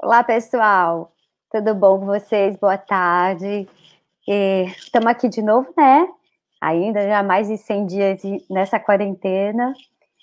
Olá, pessoal. Tudo bom com vocês? Boa tarde. Estamos aqui de novo, né? Ainda já há mais de 100 dias nessa quarentena,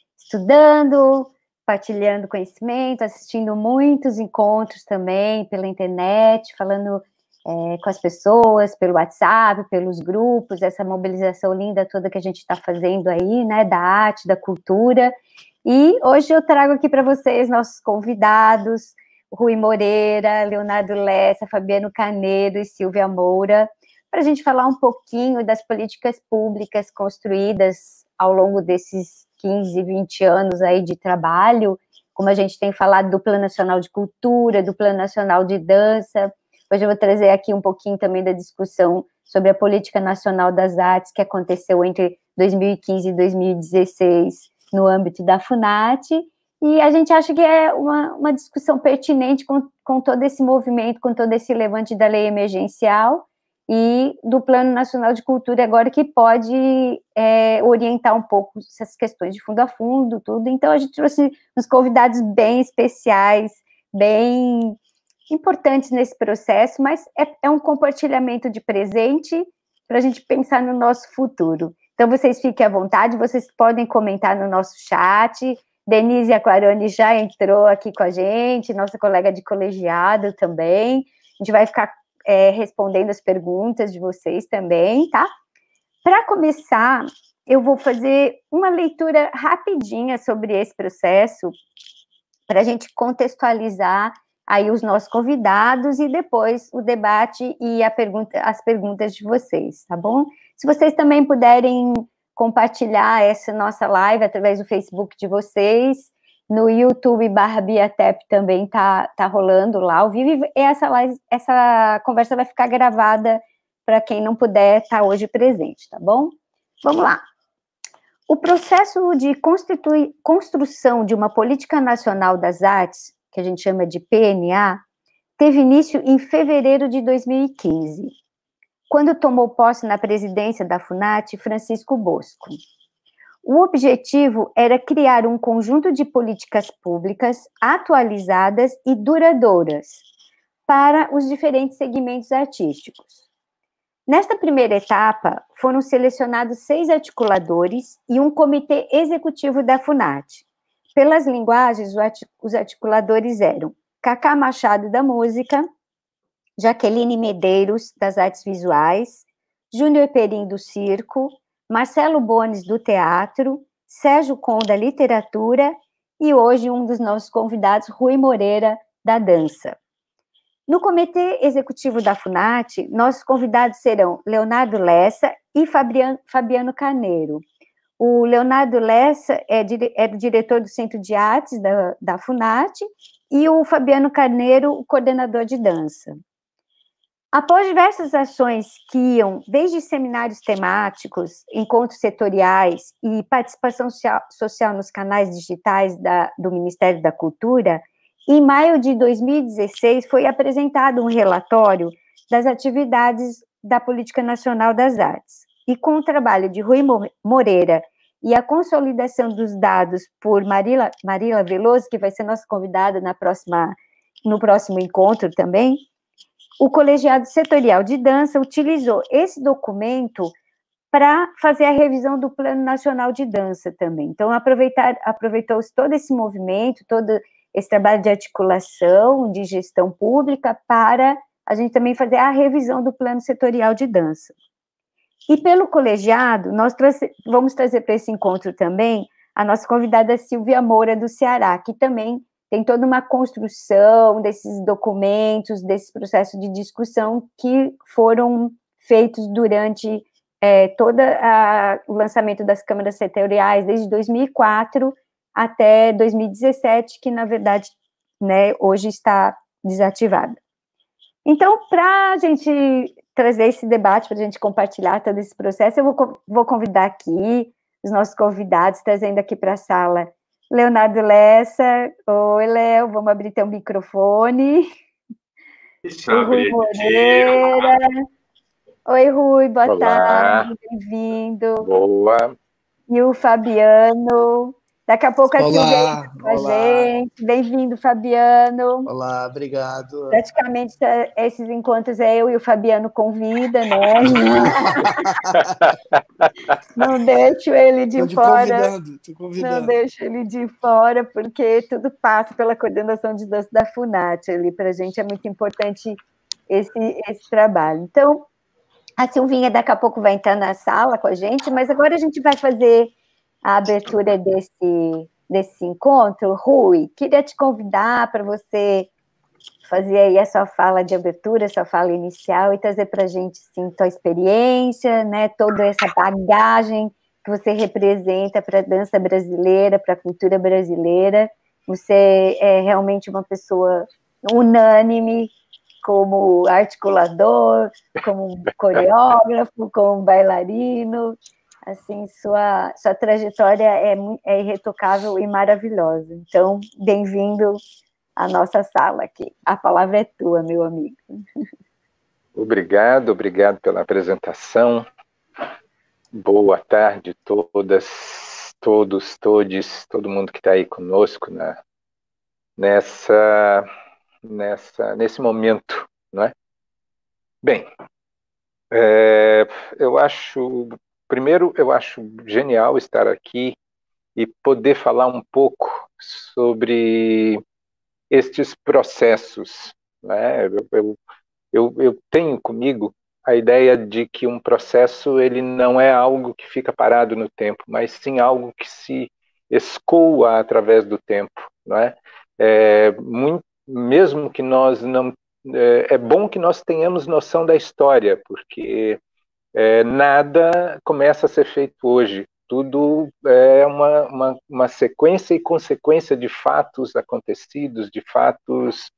estudando, partilhando conhecimento, assistindo muitos encontros também pela internet, falando com as pessoas, pelo WhatsApp, pelos grupos, essa mobilização linda toda que a gente está fazendo aí, né? Da arte, da cultura. E hoje eu trago aqui para vocês nossos convidados, Rui Moreira, Leonardo Lessa, Fabiano Carneiro e Silvia Moura, para a gente falar um pouquinho das políticas públicas construídas ao longo desses 15, 20 anos aí de trabalho, como a gente tem falado do Plano Nacional de Cultura, do Plano Nacional de Dança. Hoje eu vou trazer aqui um pouquinho também da discussão sobre a Política Nacional das Artes, que aconteceu entre 2015 e 2016, no âmbito da FUNAT, e a gente acha que é uma discussão pertinente com todo esse movimento, com todo esse levante da lei emergencial e do Plano Nacional de Cultura agora, que pode orientar um pouco essas questões de fundo a fundo, tudo. Então, a gente trouxe uns convidados bem especiais, bem importantes nesse processo, mas é um compartilhamento de presente para a gente pensar no nosso futuro. Então, vocês fiquem à vontade, vocês podem comentar no nosso chat. Denise Aquarani já entrou aqui com a gente, nossa colega de colegiado também. A gente vai ficar respondendo as perguntas de vocês também, tá? Para começar, eu vou fazer uma leitura rapidinha sobre esse processo, para a gente contextualizar aí os nossos convidados e depois o debate e as perguntas de vocês, tá bom? Se vocês também puderem compartilhar essa nossa live através do Facebook de vocês, no YouTube/BiaTep também tá rolando lá ao vivo, e essa conversa vai ficar gravada para quem não puder estar hoje presente, tá bom? Vamos lá. O processo de construção de uma política nacional das artes, que a gente chama de PNA, teve início em fevereiro de 2015, quando tomou posse na presidência da FUNAT Francisco Bosco. O objetivo era criar um conjunto de políticas públicas atualizadas e duradouras para os diferentes segmentos artísticos. Nesta primeira etapa, foram selecionados 6 articuladores e um comitê executivo da FUNAT. Pelas linguagens, os articuladores eram Cacá Machado, da música, Jaqueline Medeiros, das artes visuais, Júnior Perim, do circo, Marcelo Bones, do teatro, Sérgio Com, da literatura, e hoje um dos nossos convidados, Rui Moreira, da dança. No comitê executivo da FUNAT, nossos convidados serão Leonardo Lessa e Fabiano Carneiro. O Leonardo Lessa é o diretor do Centro de Artes da FUNAT e o Fabiano Carneiro, o coordenador de dança. Após diversas ações que iam desde seminários temáticos, encontros setoriais e participação social nos canais digitais do Ministério da Cultura, em maio de 2016 foi apresentado um relatório das atividades da Política Nacional das Artes. E com o trabalho de Rui Moreira e a consolidação dos dados por Marília Veloso, que vai ser nossa convidada no próximo encontro também, o Colegiado Setorial de Dança utilizou esse documento para fazer a revisão do Plano Nacional de Dança também. Então, aproveitou-se todo esse movimento, todo esse trabalho de articulação, de gestão pública, para a gente também fazer a revisão do Plano Setorial de Dança. E pelo colegiado, nós vamos trazer para esse encontro também a nossa convidada Silvia Moura, do Ceará, que também tem toda uma construção desses documentos, desse processo de discussão que foram feitos durante todo o lançamento das câmaras setoriais, desde 2004 até 2017, que, na verdade, né, hoje está desativada. Então, para a gente trazer esse debate, para a gente compartilhar todo esse processo, eu vou convidar aqui os nossos convidados, trazendo aqui para a sala Leonardo Lessa. Oi, Léo, vamos abrir teu microfone. O Rui Moreira. Oi, Rui, boa tarde, bem-vindo. Boa. E o Fabiano, Daqui a pouco a Silvia Olá, com a olá, gente. Bem-vindo, Fabiano. olá, obrigado. Praticamente esses encontros é eu e o Fabiano convida, né? Não deixo ele de Estou te fora, convidando, estou não convidando. deixo ele de fora, porque tudo passa pela coordenação de dança da FUNAT ali. Para a gente é muito importante esse trabalho. Então, a Silvinha daqui a pouco vai entrar na sala com a gente, mas agora a gente vai fazer a abertura desse encontro. Rui, queria te convidar para você fazer aí a sua fala de abertura, a sua fala inicial e trazer para a gente, sim, tua experiência, né, toda essa bagagem que você representa para a dança brasileira, para a cultura brasileira. Você é realmente uma pessoa unânime como articulador, como coreógrafo, como bailarino. Assim, sua trajetória é irretocável e maravilhosa. Então, bem-vindo à nossa sala aqui. A palavra é tua, meu amigo. Obrigado pela apresentação. Boa tarde todas, todos, todes, todo mundo que está aí conosco nesse momento, não é? Bem, primeiro eu acho genial estar aqui e poder falar um pouco sobre estes processos, né? Eu tenho comigo a ideia de que um processo ele não é algo que fica parado no tempo, mas sim algo que se escoa através do tempo, não é? Mesmo que nós não é bom que nós tenhamos noção da história, porque nada começa a ser feito hoje. Tudo é uma sequência e consequência de fatos acontecidos, de fatos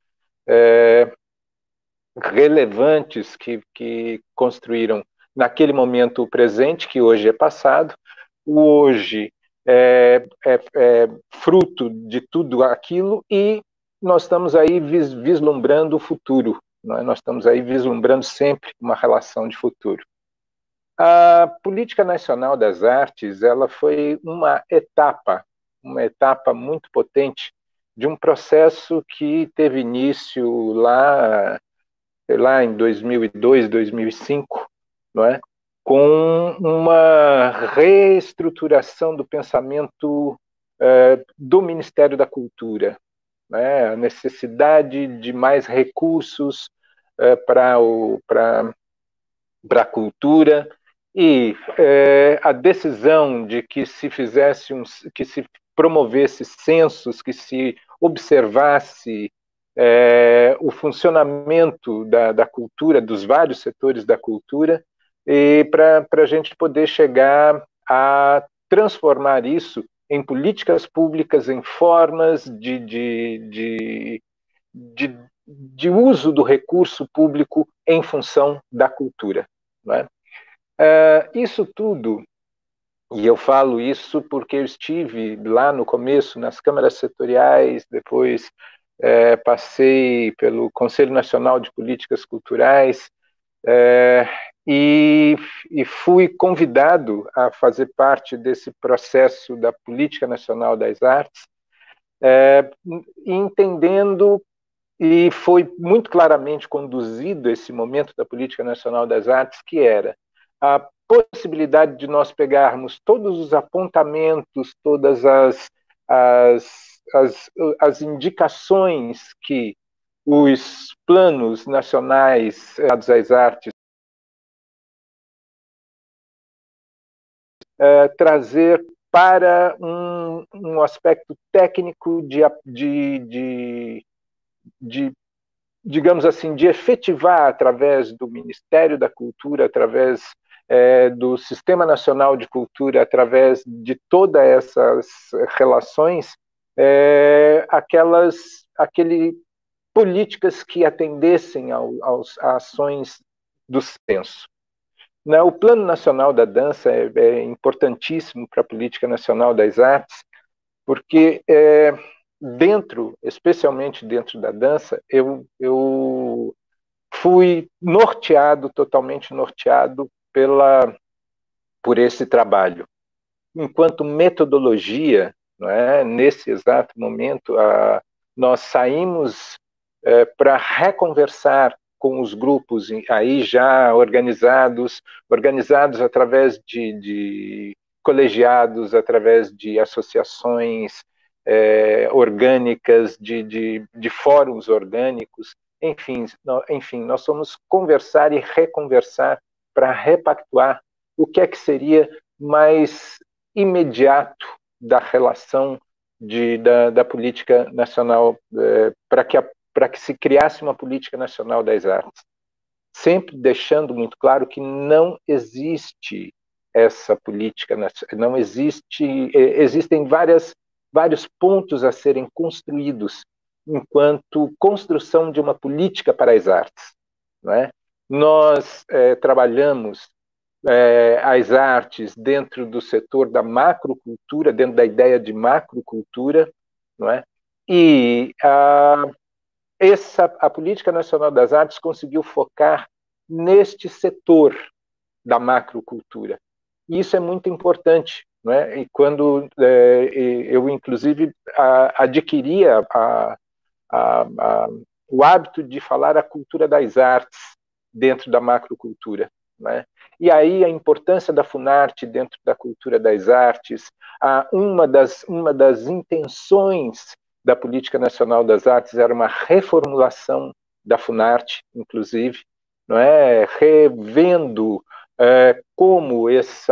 relevantes que construíram naquele momento o presente, que hoje é passado, o hoje é fruto de tudo aquilo e nós estamos aí vislumbrando o futuro, não é? Nós estamos aí vislumbrando sempre uma relação de futuro. A Política Nacional das Artes, ela foi uma etapa muito potente de um processo que teve início lá, sei lá, em 2002, 2005, não é? Com uma reestruturação do pensamento do Ministério da Cultura, né? A necessidade de mais recursos para a cultura e a decisão de que que se promovesse censos, que se observasse o funcionamento da cultura, dos vários setores da cultura, e para a gente poder chegar a transformar isso em políticas públicas, em formas de uso do recurso público em função da cultura. Não é? Isso tudo, e eu falo isso porque eu estive lá no começo nas câmaras setoriais, depois passei pelo Conselho Nacional de Políticas Culturais e fui convidado a fazer parte desse processo da Política Nacional das Artes, entendendo, e foi muito claramente conduzido esse momento da Política Nacional das Artes, que era a possibilidade de nós pegarmos todos os apontamentos, todas as indicações que os planos nacionais ligados às artes trazer para um aspecto técnico digamos assim, de efetivar através do Ministério da Cultura, através do Sistema Nacional de Cultura, através de todas essas relações, aquele políticas que atendessem às ações do censo. O Plano Nacional da Dança é importantíssimo para a Política Nacional das Artes, porque especialmente dentro da dança, eu fui totalmente norteado por esse trabalho. Enquanto metodologia, não é? Nesse exato momento, nós saímos para reconversar com os grupos aí já organizados através de colegiados, através de associações orgânicas, de fóruns orgânicos, enfim, nós fomos conversar e reconversar para repactuar o que é que seria mais imediato da relação da política nacional, para que se criasse uma política nacional das artes. Sempre deixando muito claro que não existe essa política, não existe, existem vários pontos a serem construídos enquanto construção de uma política para as artes, não é? Nós trabalhamos as artes dentro do setor da macrocultura, dentro da ideia de macrocultura, não é? E a Política Nacional das Artes conseguiu focar neste setor da macrocultura. E isso é muito importante, não é? E quando eu, inclusive, adquiria o hábito de falar a cultura das artes dentro da macrocultura, não é? E aí a importância da Funarte dentro da cultura das artes, uma das intenções da Política Nacional das Artes era uma reformulação da Funarte, inclusive, não é? Revendo como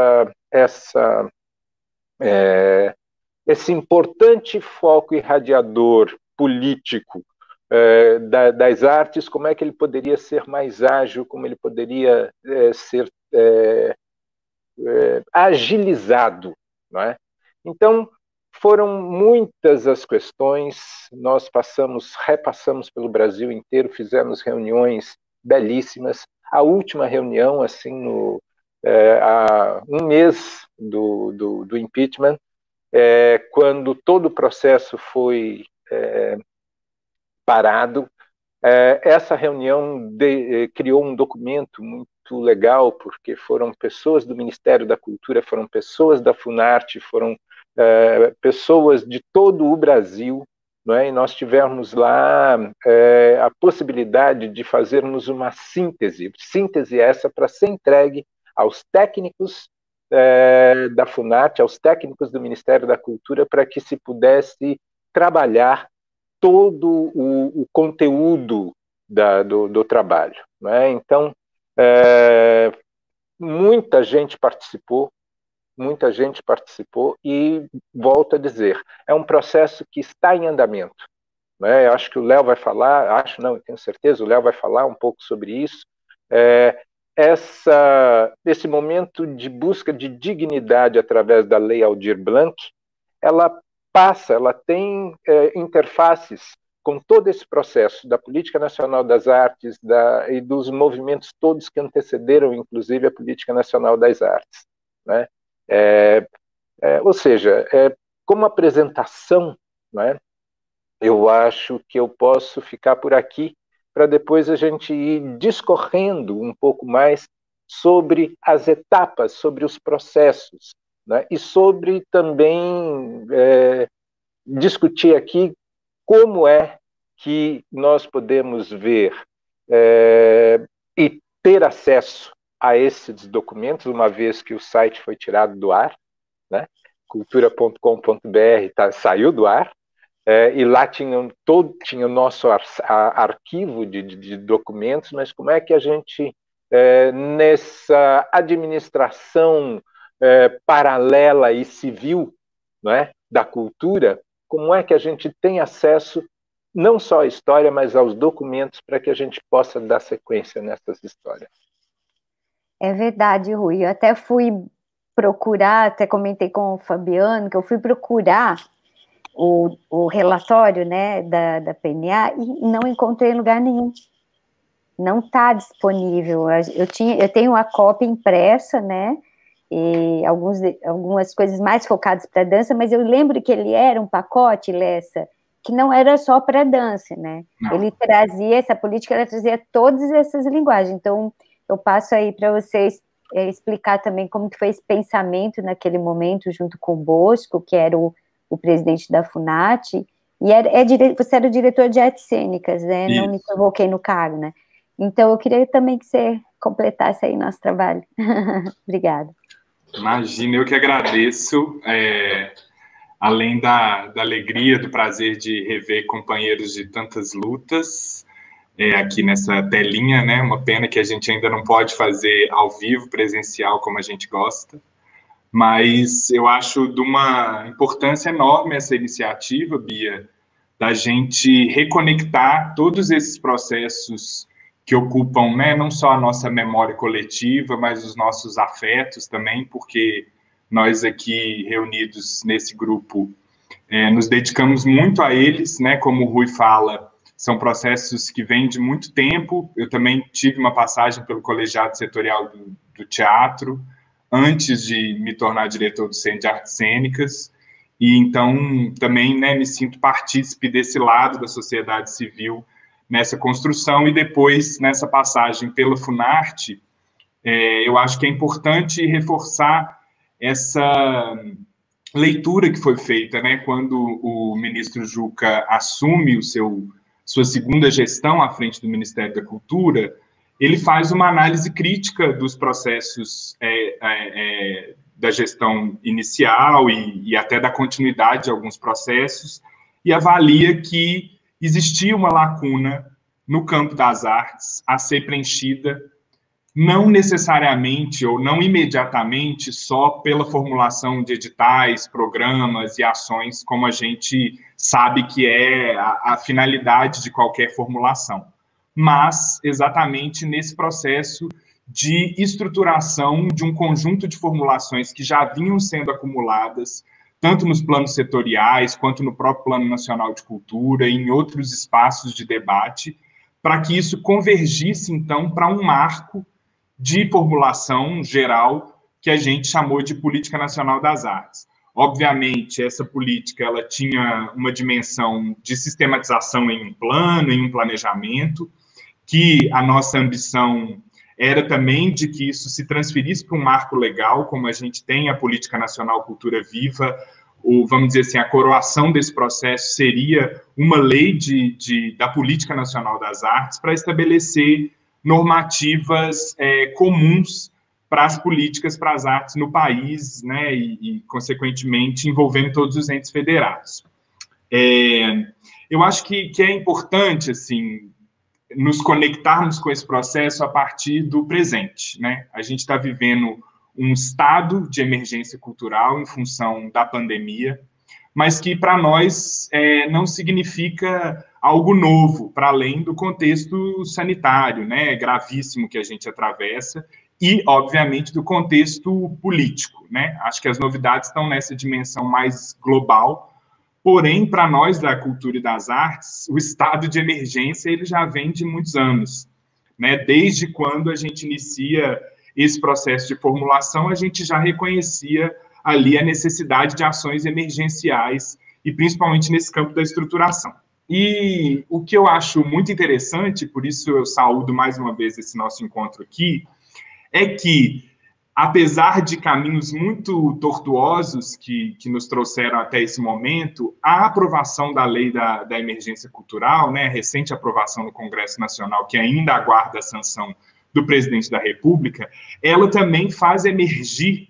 esse importante foco irradiador político das artes, como é que ele poderia ser mais ágil, como ele poderia ser agilizado, não é? Então, foram muitas as questões, nós repassamos pelo Brasil inteiro, fizemos reuniões belíssimas. A última reunião, assim, há um mês do impeachment, quando todo o processo foi parado, essa reunião criou um documento muito legal, porque foram pessoas do Ministério da Cultura, foram pessoas da Funarte, foram pessoas de todo o Brasil, não é? E nós tivemos lá a possibilidade de fazermos uma síntese essa para ser entregue aos técnicos da Funarte, aos técnicos do Ministério da Cultura, para que se pudesse trabalhar todo o conteúdo do trabalho, não é? Então, muita gente participou e, volto a dizer, é um processo que está em andamento, não é? Eu acho que o Léo vai falar, eu tenho certeza, o Léo vai falar um pouco sobre isso. Esse momento de busca de dignidade através da Lei Aldir Blanc, ela tem interfaces com todo esse processo da Política Nacional das Artes e dos movimentos todos que antecederam, inclusive, a Política Nacional das Artes, né? Ou seja, como apresentação, né, eu acho que eu posso ficar por aqui para depois a gente ir discorrendo um pouco mais sobre as etapas, sobre os processos, né, e sobre também discutir aqui como é que nós podemos ver e ter acesso a esses documentos, uma vez que o site foi tirado do ar, né? cultura.com.br saiu do ar, e lá tinha o nosso arquivo de documentos, mas como é que a gente, nessa administração paralela e civil, né, da cultura, como é que a gente tem acesso não só à história, mas aos documentos para que a gente possa dar sequência nessas histórias? É verdade, Rui. Eu até fui procurar, até comentei com o Fabiano, que eu fui procurar o relatório, né, da PNA e não encontrei em lugar nenhum. Não está disponível. Eu tenho a cópia impressa, né, e algumas coisas mais focadas para dança, mas eu lembro que ele era um pacote, Lessa, que não era só para dança, né? Não. Ele trazia, essa política, ela trazia todas essas linguagens. Então, eu passo aí para vocês explicar também como que foi esse pensamento naquele momento, junto com o Bosco, que era o o presidente da FUNAT, e você era o diretor de artes cênicas, né? Isso. Não me coloquei no cargo, né? Então, eu queria também que você completasse aí nosso trabalho. Obrigada. Imagina, eu que agradeço. Além da alegria, do prazer de rever companheiros de tantas lutas, aqui nessa telinha, né? Uma pena que a gente ainda não pode fazer ao vivo, presencial, como a gente gosta. Mas eu acho de uma importância enorme essa iniciativa, Bia, da gente reconectar todos esses processos que ocupam, né, não só a nossa memória coletiva, mas os nossos afetos também, porque nós aqui reunidos nesse grupo nos dedicamos muito a eles, né, como o Rui fala, são processos que vêm de muito tempo. Eu também tive uma passagem pelo colegiado setorial do teatro, antes de me tornar diretor do Centro de Artes Cênicas, e então também, né, me sinto partícipe desse lado da sociedade civil nessa construção, e depois, nessa passagem pela Funarte, eu acho que é importante reforçar essa leitura que foi feita, né, quando o ministro Juca assume sua segunda gestão à frente do Ministério da Cultura. Ele faz uma análise crítica dos processos da gestão inicial e até da continuidade de alguns processos, e avalia que existia uma lacuna no campo das artes a ser preenchida, não necessariamente ou não imediatamente só pela formulação de editais, programas e ações, como a gente sabe que é a finalidade de qualquer formulação, mas exatamente nesse processo de estruturação de um conjunto de formulações que já vinham sendo acumuladas, tanto nos planos setoriais, quanto no próprio Plano Nacional de Cultura, e em outros espaços de debate, para que isso convergisse, então, para um marco de formulação geral que a gente chamou de Política Nacional das Artes. Obviamente, essa política ela tinha uma dimensão de sistematização em um plano, em um planejamento, que a nossa ambição era também de que isso se transferisse para um marco legal, como a gente tem a Política Nacional Cultura Viva, ou, vamos dizer assim, a coroação desse processo seria uma lei da Política Nacional das Artes para estabelecer normativas comuns para as políticas para as artes no país, né, e consequentemente, envolvendo todos os entes federados. Eu acho que é importante, assim, nos conectarmos com esse processo a partir do presente, né? A gente está vivendo um estado de emergência cultural em função da pandemia, mas que para nós não significa algo novo, para além do contexto sanitário, né, gravíssimo que a gente atravessa, e, obviamente, do contexto político, né? Acho que as novidades estão nessa dimensão mais global. Porém, para nós da cultura e das artes, o estado de emergência ele já vem de muitos anos, né? Desde quando a gente inicia esse processo de formulação, a gente já reconhecia ali a necessidade de ações emergenciais, e principalmente nesse campo da estruturação. E o que eu acho muito interessante, por isso eu saúdo mais uma vez esse nosso encontro aqui, é que, apesar de caminhos muito tortuosos que nos trouxeram até esse momento, a aprovação da lei da emergência cultural, né, a recente aprovação no Congresso Nacional, que ainda aguarda a sanção do presidente da República, ela também faz emergir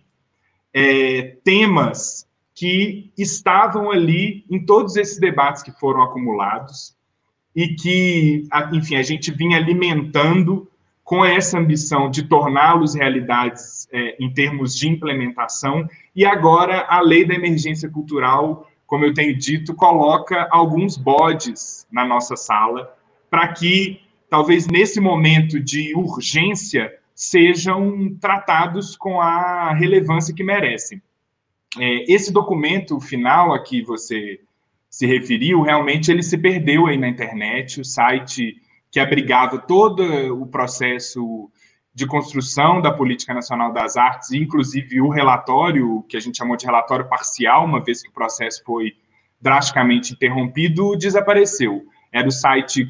temas que estavam ali em todos esses debates que foram acumulados e que, enfim, a gente vinha alimentando com essa ambição de torná-los realidades em termos de implementação, e agora a lei da emergência cultural, como eu tenho dito, coloca alguns bodes na nossa sala para que, talvez nesse momento de urgência, sejam tratados com a relevância que merecem. Esse documento final a que você se referiu, realmente ele se perdeu aí na internet, o site que abrigava todo o processo de construção da Política Nacional das Artes, inclusive o relatório, que a gente chamou de relatório parcial, uma vez que o processo foi drasticamente interrompido, desapareceu. Era o site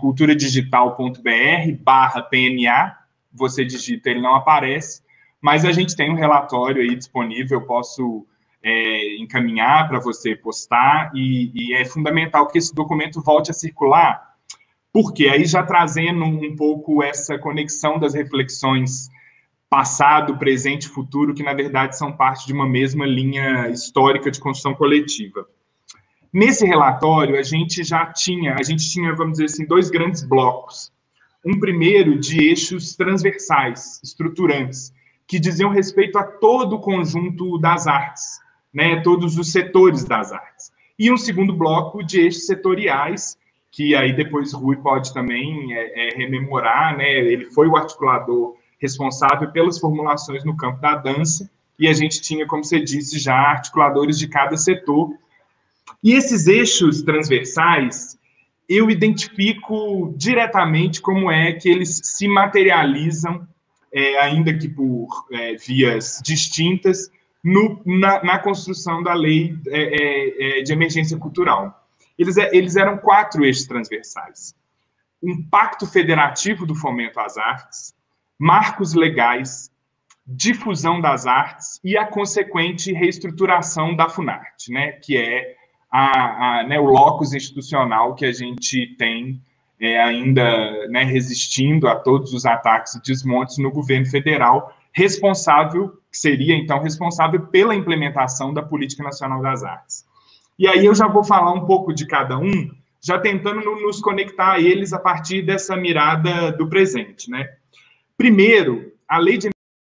culturadigital.br/PNA, você digita, ele não aparece, mas a gente tem um relatório aí disponível, eu posso encaminhar para você postar, e é fundamental que esse documento volte a circular, porque aí já trazendo um pouco essa conexão das reflexões passado, presente e futuro, que na verdade são parte de uma mesma linha histórica de construção coletiva. Nesse relatório, a gente tinha, vamos dizer assim, 2 grandes blocos. Um primeiro de eixos transversais, estruturantes, que diziam respeito a todo o conjunto das artes, né, todos os setores das artes. E um segundo bloco de eixos setoriais, que aí depois Rui pode também rememorar, né, ele foi o articulador responsável pelas formulações no campo da dança, e a gente tinha, como você disse, já articuladores de cada setor. E esses eixos transversais, eu identifico diretamente como é que eles se materializam, ainda que por vias distintas, na construção da lei de emergência cultural. Eles eram 4 eixos transversais. Um pacto federativo do fomento às artes, marcos legais, difusão das artes e a consequente reestruturação da Funarte, né, que é o locus institucional que a gente tem ainda, né, resistindo a todos os ataques e desmontes no governo federal, que seria, então, responsável pela implementação da Política Nacional das Artes. E aí eu já vou falar um pouco de cada um, já tentando nos conectar a eles a partir dessa mirada do presente, né? Primeiro, a lei de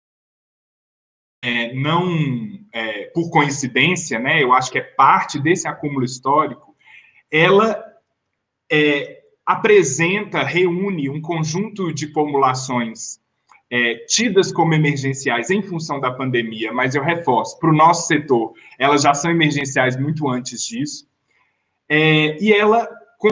por coincidência, né, eu acho que é parte desse acúmulo histórico, ela reúne um conjunto de formulações tidas como emergenciais em função da pandemia, mas eu reforço, para o nosso setor, elas já são emergenciais muito antes disso, e ela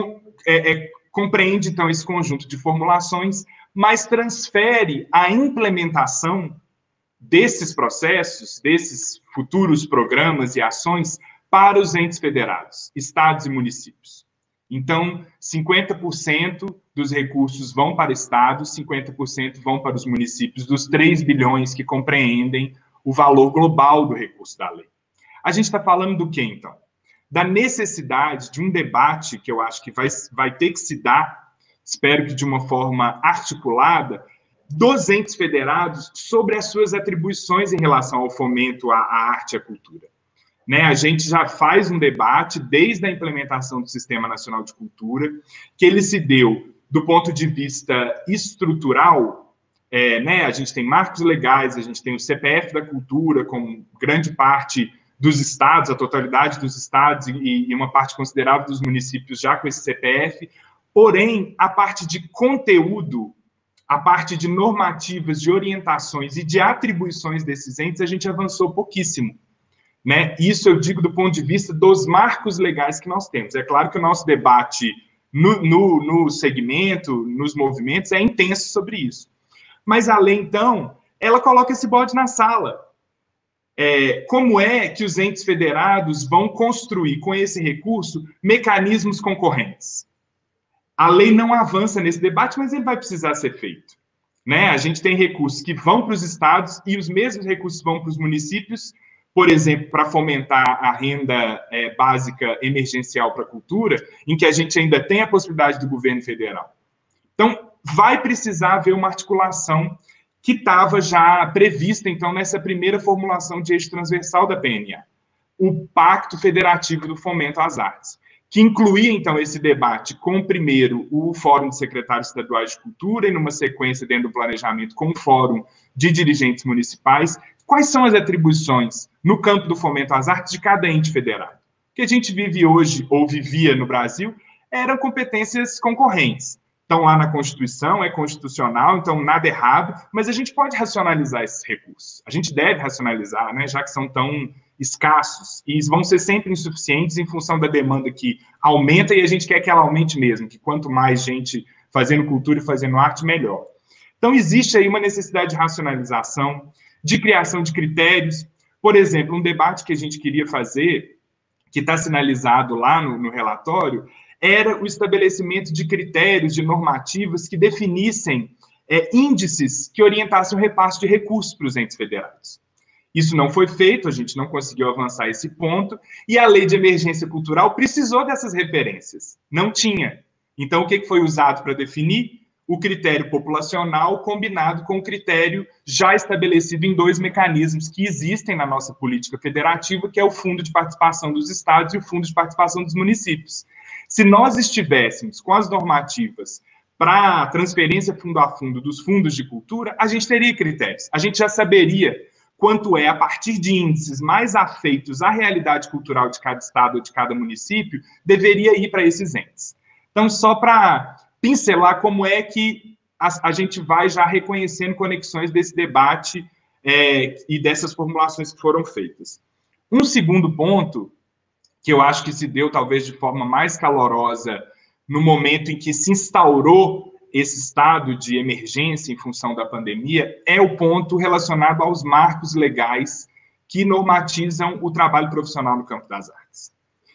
compreende, então, esse conjunto de formulações, mas transfere a implementação desses processos, desses futuros programas e ações para os entes federados, estados e municípios. Então, 50% dos recursos vão para estados, 50% vão para os municípios, dos 3 bilhões que compreendem o valor global do recurso da lei. A gente está falando do quê, então? Da necessidade de um debate que eu acho que vai ter que se dar, espero que de uma forma articulada, dos entes federados sobre as suas atribuições em relação ao fomento à arte e à cultura. Né, a gente já faz um debate desde a implementação do Sistema Nacional de Cultura, que ele se deu do ponto de vista estrutural, né, a gente tem marcos legais, a gente tem o CPF da cultura, com grande parte dos estados, a totalidade dos estados e uma parte considerável dos municípios já com esse CPF, porém, a parte de conteúdo, a parte de normativas, de orientações e de atribuições desses entes, a gente avançou pouquíssimo. Né? Isso eu digo do ponto de vista dos marcos legais que nós temos. É claro que o nosso debate no segmento, nos movimentos, é intenso sobre isso. Mas a lei, então, ela coloca esse bode na sala. Como é que os entes federados vão construir, com esse recurso, mecanismos concorrentes? A lei não avança nesse debate, mas ele vai precisar ser feito. Né? A gente tem recursos que vão para os estados e os mesmos recursos vão para os municípios, por exemplo, para fomentar a renda básica emergencial para a cultura, em que a gente ainda tem a possibilidade do governo federal. Então, vai precisar haver uma articulação que estava já prevista, então, nessa primeira formulação de eixo transversal da PNA, o Pacto Federativo do Fomento às Artes, que incluía, então, esse debate com, primeiro, o Fórum de Secretários Estaduais de Cultura, e numa sequência, dentro do planejamento, com o Fórum de Dirigentes Municipais. Quais são as atribuições no campo do fomento às artes de cada ente federado? O que a gente vive hoje, ou vivia no Brasil, eram competências concorrentes. Estão lá na Constituição, é constitucional, então nada errado, mas a gente pode racionalizar esses recursos. A gente deve racionalizar, né, já que são tão escassos, e vão ser sempre insuficientes em função da demanda que aumenta, e a gente quer que ela aumente mesmo, que quanto mais gente fazendo cultura e fazendo arte, melhor. Então, existe aí uma necessidade de racionalização, de criação de critérios. Por exemplo, um debate que a gente queria fazer, que está sinalizado lá no relatório, era o estabelecimento de critérios, de normativas que definissem índices que orientassem o repasse de recursos para os entes federados. Isso não foi feito, a gente não conseguiu avançar esse ponto, e a lei de emergência cultural precisou dessas referências. Não tinha. Então, o que foi usado para definir? O critério populacional combinado com o critério já estabelecido em 2 mecanismos que existem na nossa política federativa, que é o Fundo de Participação dos Estados e o Fundo de Participação dos Municípios. Se nós estivéssemos com as normativas para transferência fundo a fundo dos fundos de cultura, a gente teria critérios. A gente já saberia quanto é, a partir de índices mais afeitos à realidade cultural de cada estado ou de cada município, deveria ir para esses entes. Então, só para pincelar como é que a gente vai já reconhecendo conexões desse debate e dessas formulações que foram feitas. Um segundo ponto, que eu acho que se deu talvez de forma mais calorosa no momento em que se instaurou esse estado de emergência em função da pandemia, é o ponto relacionado aos marcos legais que normatizam o trabalho profissional no campo das artes.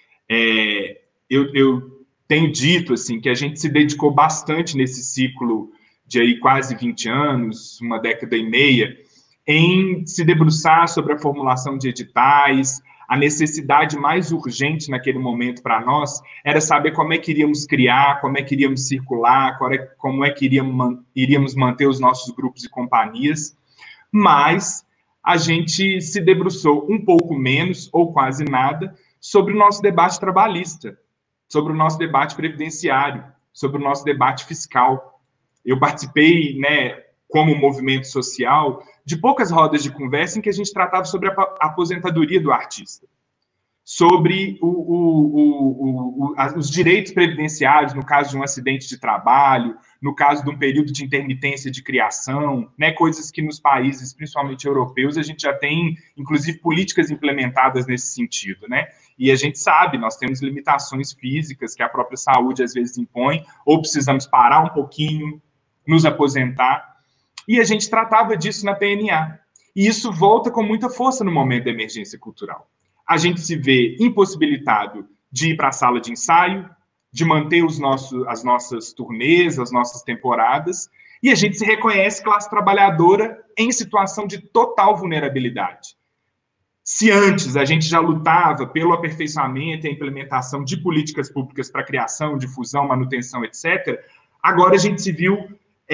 Eu tenho dito assim, que a gente se dedicou bastante nesse ciclo de aí quase 20 anos, uma década e meia, em se debruçar sobre a formulação de editais. A necessidade mais urgente naquele momento para nós era saber como é que iríamos criar, como é que iríamos circular, como é que iríamos manter os nossos grupos e companhias, mas a gente se debruçou um pouco menos, ou quase nada, sobre o nosso debate trabalhista, sobre o nosso debate previdenciário, sobre o nosso debate fiscal. Eu participei, como movimento social, de poucas rodas de conversa em que a gente tratava sobre a aposentadoria do artista, sobre os direitos previdenciários no caso de um acidente de trabalho, no caso de um período de intermitência de criação, coisas que nos países, principalmente europeus, a gente já tem, inclusive, políticas implementadas nesse sentido, E a gente sabe, nós temos limitações físicas que a própria saúde às vezes impõe, ou precisamos parar um pouquinho, nos aposentar, e a gente tratava disso na PNA. E isso volta com muita força no momento da emergência cultural. A gente se vê impossibilitado de ir para a sala de ensaio, de manter as nossas turnês, as nossas temporadas, e a gente se reconhece classe trabalhadora em situação de total vulnerabilidade. Se antes a gente já lutava pelo aperfeiçoamento e a implementação de políticas públicas para criação, difusão, manutenção, etc., agora a gente se viu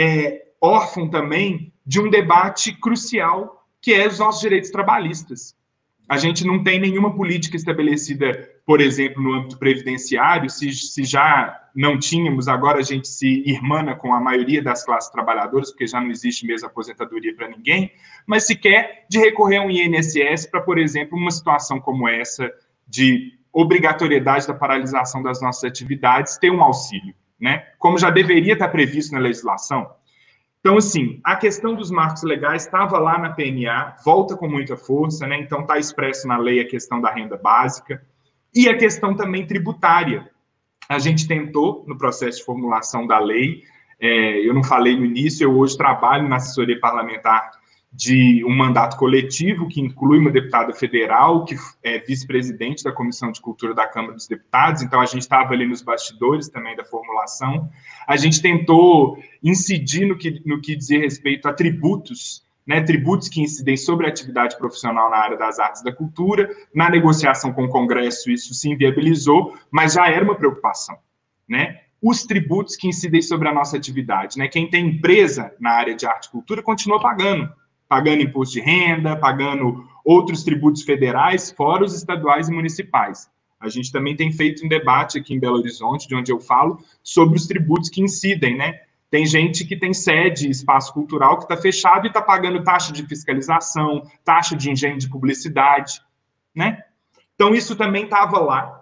órfão também de um debate crucial, que é os nossos direitos trabalhistas. A gente não tem nenhuma política estabelecida, por exemplo, no âmbito previdenciário. Se já não tínhamos, agora a gente se irmana com a maioria das classes trabalhadoras, porque já não existe mesmo aposentadoria para ninguém, mas sequer de recorrer a um INSS para, por exemplo, uma situação como essa, de obrigatoriedade da paralisação das nossas atividades, ter um auxílio, como já deveria estar previsto na legislação. Então, assim, a questão dos marcos legais estava lá na PNA, volta com muita força, então está expresso na lei a questão da renda básica e a questão também tributária. A gente tentou, no processo de formulação da lei, eu não falei no início, eu hoje trabalho na assessoria parlamentar de um mandato coletivo, que inclui uma deputada federal, que é vice-presidente da Comissão de Cultura da Câmara dos Deputados, então a gente estava ali nos bastidores também da formulação. A gente tentou incidir no que dizia respeito a tributos, tributos que incidem sobre a atividade profissional na área das artes e da cultura. Na negociação com o Congresso isso se inviabilizou, mas já era uma preocupação, Os tributos que incidem sobre a nossa atividade, Quem tem empresa na área de arte e cultura continua pagando imposto de renda, pagando outros tributos federais, fora os estaduais e municipais. A gente também tem feito um debate aqui em Belo Horizonte, de onde eu falo, sobre os tributos que incidem, Tem gente que tem sede, espaço cultural, que está fechado e está pagando taxa de fiscalização, taxa de engenho de publicidade, Então, isso também estava lá.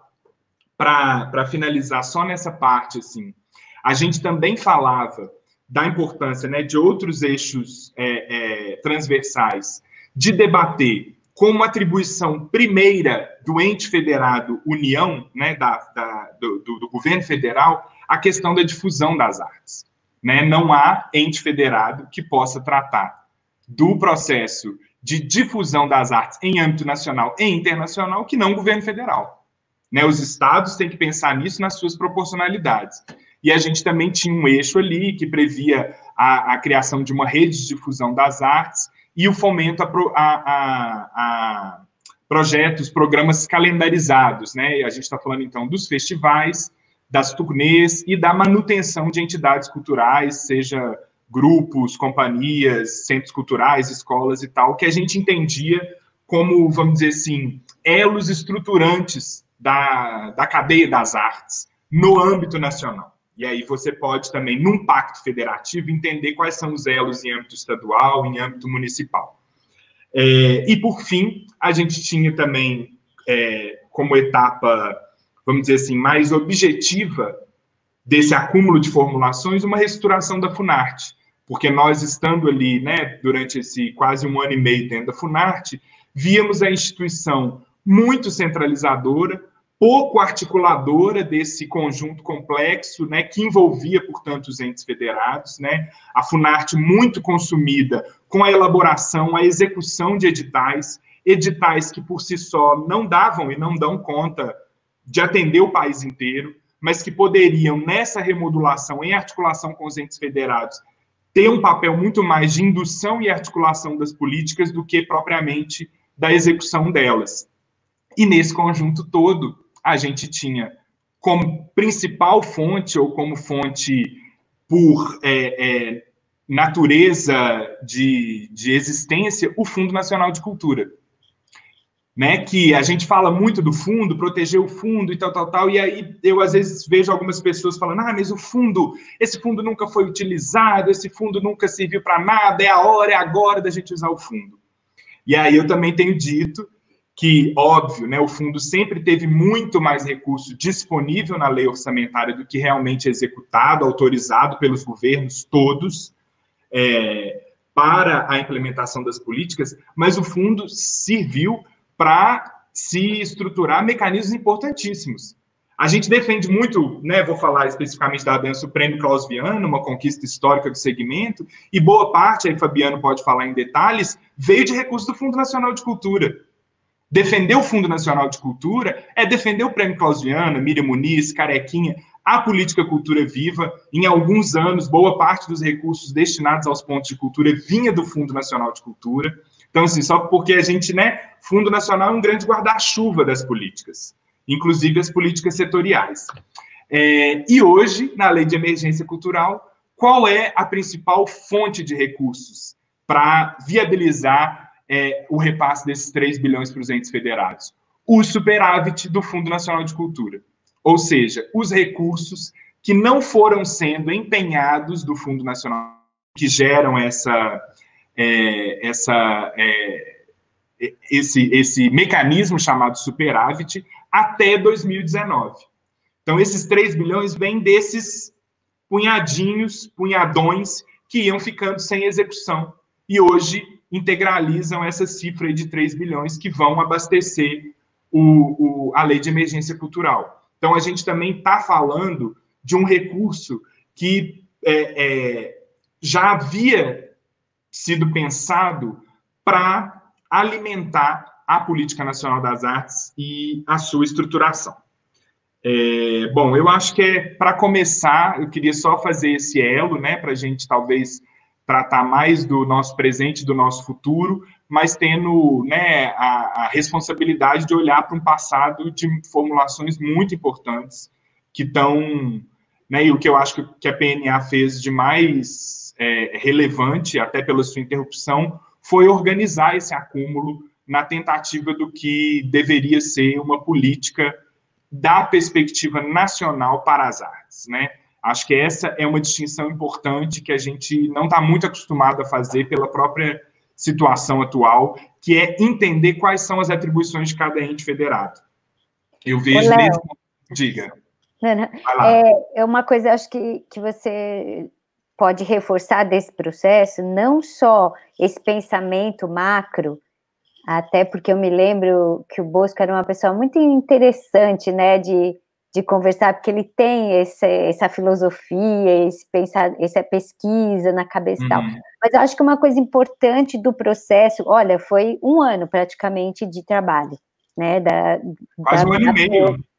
Para finalizar, só nessa parte, assim, a gente também falava da importância de outros eixos transversais, de debater como atribuição primeira do ente federado União, do governo federal, a questão da difusão das artes. Não há ente federado que possa tratar do processo de difusão das artes em âmbito nacional e internacional que não o governo federal. Os estados têm que pensar nisso nas suas proporcionalidades. E a gente também tinha um eixo ali que previa a criação de uma rede de difusão das artes e o fomento a projetos, programas calendarizados, né? A gente está falando, então, dos festivais, das turnês e da manutenção de entidades culturais, seja grupos, companhias, centros culturais, escolas e tal, que a gente entendia como, vamos dizer assim, elos estruturantes da cadeia das artes no âmbito nacional. E aí você pode também, num pacto federativo, entender quais são os elos em âmbito estadual, em âmbito municipal. E, por fim, a gente tinha também, como etapa, vamos dizer assim, mais objetiva desse acúmulo de formulações, uma reestruturação da Funarte, porque nós, estando ali, né, durante esse quase 1 ano e meio dentro da Funarte, víamos a instituição muito centralizadora, pouco articuladora desse conjunto complexo, né, que envolvia, portanto, os entes federados, né, a Funarte muito consumida com a elaboração, a execução de editais que, por si só, não davam e não dão conta de atender o país inteiro, mas que poderiam, nessa remodulação, em articulação com os entes federados, ter um papel muito mais de indução e articulação das políticas do que propriamente da execução delas. E nesse conjunto todo, a gente tinha como principal fonte, ou como fonte por natureza de existência, o Fundo Nacional de Cultura. Né, que a gente fala muito do fundo, proteger o fundo e tal, e aí eu às vezes vejo algumas pessoas falando, mas esse fundo nunca foi utilizado, esse fundo nunca serviu para nada, é a hora, é agora da gente usar o fundo. E aí eu também tenho dito que, óbvio, né, o fundo sempre teve muito mais recurso disponível na lei orçamentária do que realmente executado, autorizado pelos governos todos, para a implementação das políticas, mas o fundo serviu para se estruturar mecanismos importantíssimos. A gente defende muito, né, vou falar especificamente da dança, o Prêmio Clausiano, uma conquista histórica do segmento, e boa parte, aí Fabiano pode falar em detalhes, veio de recursos do Fundo Nacional de Cultura. Defender o Fundo Nacional de Cultura é defender o Prêmio Clausiano, Miriam Muniz, Carequinha, a política Cultura Viva. Em alguns anos, boa parte dos recursos destinados aos pontos de cultura vinha do Fundo Nacional de Cultura. Então, assim, só porque a gente, né, Fundo Nacional é um grande guarda-chuva das políticas, inclusive as políticas setoriais. E hoje, na Lei de Emergência Cultural, qual é a principal fonte de recursos para viabilizar o repasse desses 3 bilhões para os entes federados? O superávit do Fundo Nacional de Cultura. Ou seja, os recursos que não foram sendo empenhados do Fundo Nacional, que geram esse mecanismo chamado superávit até 2019. Então, esses 3 bilhões vêm desses punhadões que iam ficando sem execução. E hoje integralizam essa cifra de 3 bilhões que vão abastecer a Lei de Emergência Cultural. Então, a gente também está falando de um recurso que já havia sido pensado para alimentar a Política Nacional das Artes e a sua estruturação. Bom, eu acho que para começar, eu queria só fazer esse elo, né, para a gente talvez tratar mais do nosso presente e do nosso futuro, mas tendo, né, a responsabilidade de olhar para um passado de formulações muito importantes que estão, né, e o que eu acho que a PNA fez de mais relevante, até pela sua interrupção, foi organizar esse acúmulo na tentativa do que deveria ser uma política da perspectiva nacional para as artes, né? Acho que essa é uma distinção importante que a gente não está muito acostumado a fazer pela própria situação atual, que é entender quais são as atribuições de cada ente federado. Eu vejo nesse... Diga. É uma coisa, acho que você pode reforçar desse processo, não só esse pensamento macro, até porque eu me lembro que o Bosco era uma pessoa muito interessante, né, de conversar, porque ele tem essa filosofia, essa pesquisa na cabeça e tal. Mas eu acho que uma coisa importante do processo, olha, foi 1 ano praticamente de trabalho, né? Quase 1 ano e meio.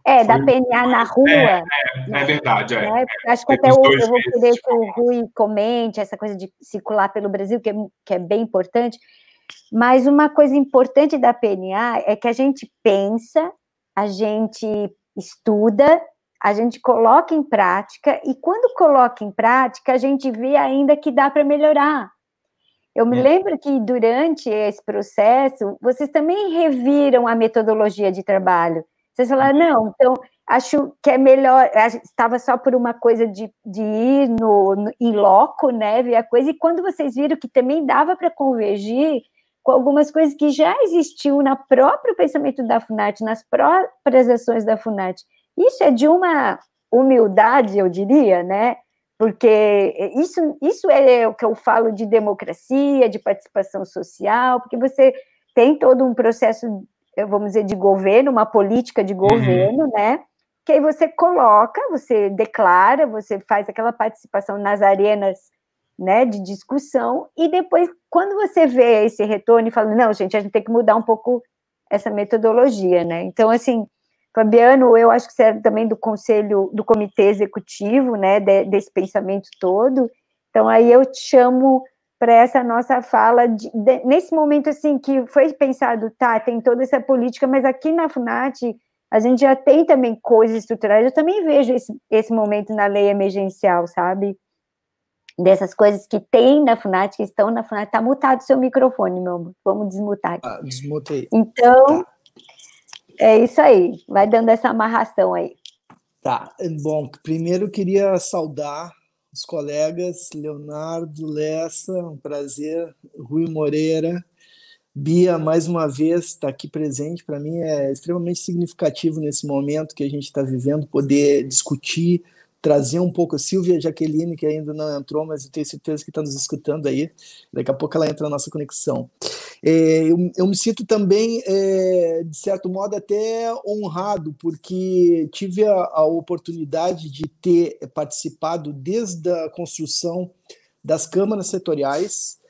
da PNA na rua. É verdade, né? Acho que até eu vou querer que o Rui comente essa coisa de circular pelo Brasil, que é bem importante. Mas uma coisa importante da PNA é que a gente pensa, a gente estuda, a gente coloca em prática, e quando coloca em prática, a gente vê ainda que dá para melhorar. Eu me lembro que durante esse processo, vocês também reviram a metodologia de trabalho. Vocês falaram, não, então, acho que é melhor, a gente estava só por uma coisa de ir em loco, né, ver a coisa, e quando vocês viram que também dava para convergir com algumas coisas que já existiam no próprio pensamento da Funarte, nas próprias ações da Funarte, isso é de uma humildade, eu diria, né, porque isso é o que eu falo de democracia, de participação social, porque você tem todo um processo, vamos dizer, de governo, uma política de governo, né? Que aí você coloca, você declara, você faz aquela participação nas arenas, né, de discussão, e depois, quando você vê esse retorno e fala, não, gente, a gente tem que mudar um pouco essa metodologia, né? Então, assim, Fabiano, eu acho que você é também do conselho, do comitê executivo, né, desse pensamento todo, então aí eu te chamo para essa nossa fala, nesse momento, assim, que foi pensado, tá, tem toda essa política, mas aqui na Funarte, a gente já tem também coisas estruturais, eu também vejo esse momento na lei emergencial, sabe, dessas coisas que tem na Funarte, que estão na Funarte, tá mutado o seu microfone, meu amor, vamos desmutar aqui. Desmutei. Então... Tá. É isso aí, vai dando essa amarração aí. Tá, bom, primeiro eu queria saudar os colegas, Leonardo, Lessa, um prazer, Rui Moreira, Bia, mais uma vez, está aqui presente, para mim é extremamente significativo nesse momento que a gente está vivendo, poder discutir, trazer um pouco a Silvia Jaqueline, que ainda não entrou, mas eu tenho certeza que está nos escutando aí, daqui a pouco ela entra na nossa conexão. Eu me sinto também, de certo modo, até honrado, porque tive a oportunidade de ter participado desde a construção das câmaras setoriais,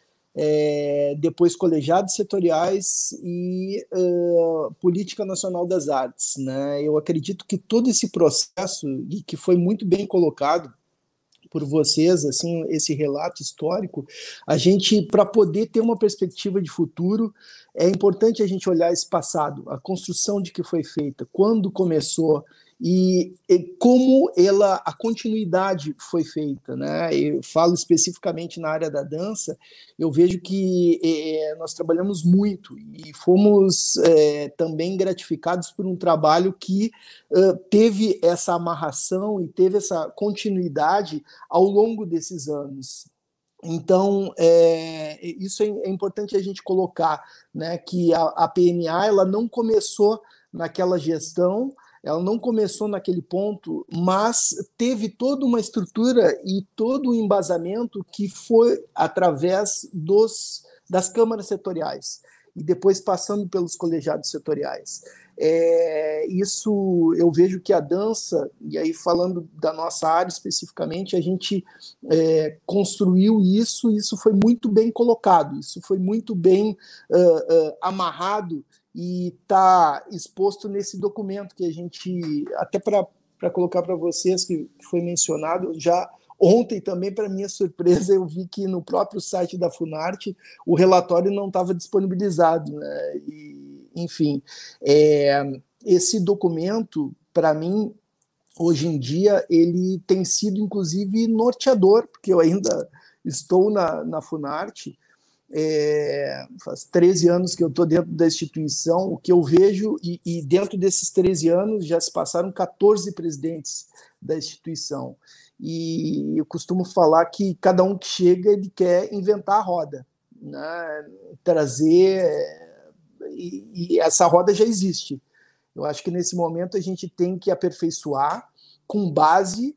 depois colegiados setoriais e Política Nacional das Artes, né? Eu acredito que todo esse processo, e que foi muito bem colocado por vocês, assim, esse relato histórico, a gente, para poder ter uma perspectiva de futuro, é importante a gente olhar esse passado, a construção de que foi feita, quando começou e como a continuidade foi feita, né? Eu falo especificamente na área da dança, eu vejo que nós trabalhamos muito e fomos também gratificados por um trabalho que teve essa amarração e teve essa continuidade ao longo desses anos. Então, isso é importante a gente colocar, né, que a PNA ela não começou naquela gestão, ela não começou naquele ponto, mas teve toda uma estrutura e todo o embasamento que foi através das câmaras setoriais e depois passando pelos colegiados setoriais. Isso eu vejo que a dança, e aí falando da nossa área especificamente, a gente construiu isso foi muito bem colocado, isso foi muito bem amarrado e está exposto nesse documento que a gente, até para colocar para vocês, que foi mencionado, já ontem também, para minha surpresa, eu vi que no próprio site da Funarte o relatório não estava disponibilizado, né? E, enfim, esse documento, para mim, hoje em dia, ele tem sido, inclusive, norteador, porque eu ainda estou na Funarte, faz 13 anos que eu estou dentro da instituição, o que eu vejo, e dentro desses 13 anos já se passaram 14 presidentes da instituição, e eu costumo falar que cada um que chega, ele quer inventar a roda, né? Trazer, e essa roda já existe. Eu acho que nesse momento a gente tem que aperfeiçoar com base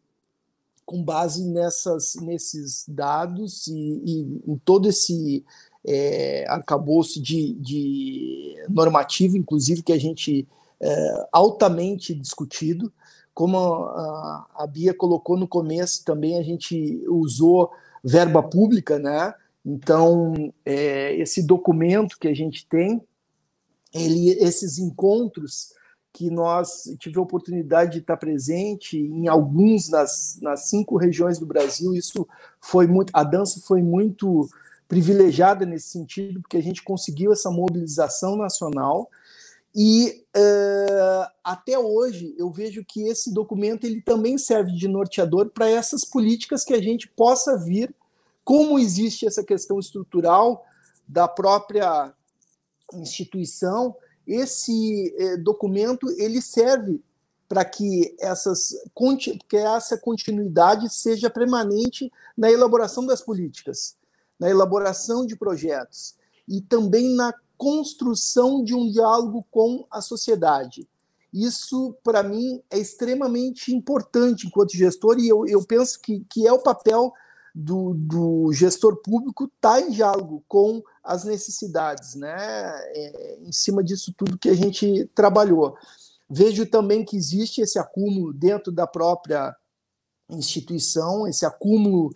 nesses dados e em todo esse arcabouço de normativo, inclusive, que a gente altamente discutido. Como a Bia colocou no começo, também a gente usou verba pública, né? Então, esse documento que a gente tem, esses encontros que nós tivemos a oportunidade de estar presente em alguns nas 5 regiões do Brasil. Isso foi muito, a dança foi muito privilegiada nesse sentido, porque a gente conseguiu essa mobilização nacional. E até hoje eu vejo que esse documento ele também serve de norteador para essas políticas que a gente possa vir, como existe essa questão estrutural da própria instituição. Esse documento ele serve para que essa continuidade seja permanente na elaboração das políticas, na elaboração de projetos e também na construção de um diálogo com a sociedade. Isso, para mim, é extremamente importante enquanto gestor, e eu penso que é o papel do gestor público estar em diálogo com as necessidades, né? Em cima disso tudo que a gente trabalhou. Vejo também que existe esse acúmulo dentro da própria instituição, esse acúmulo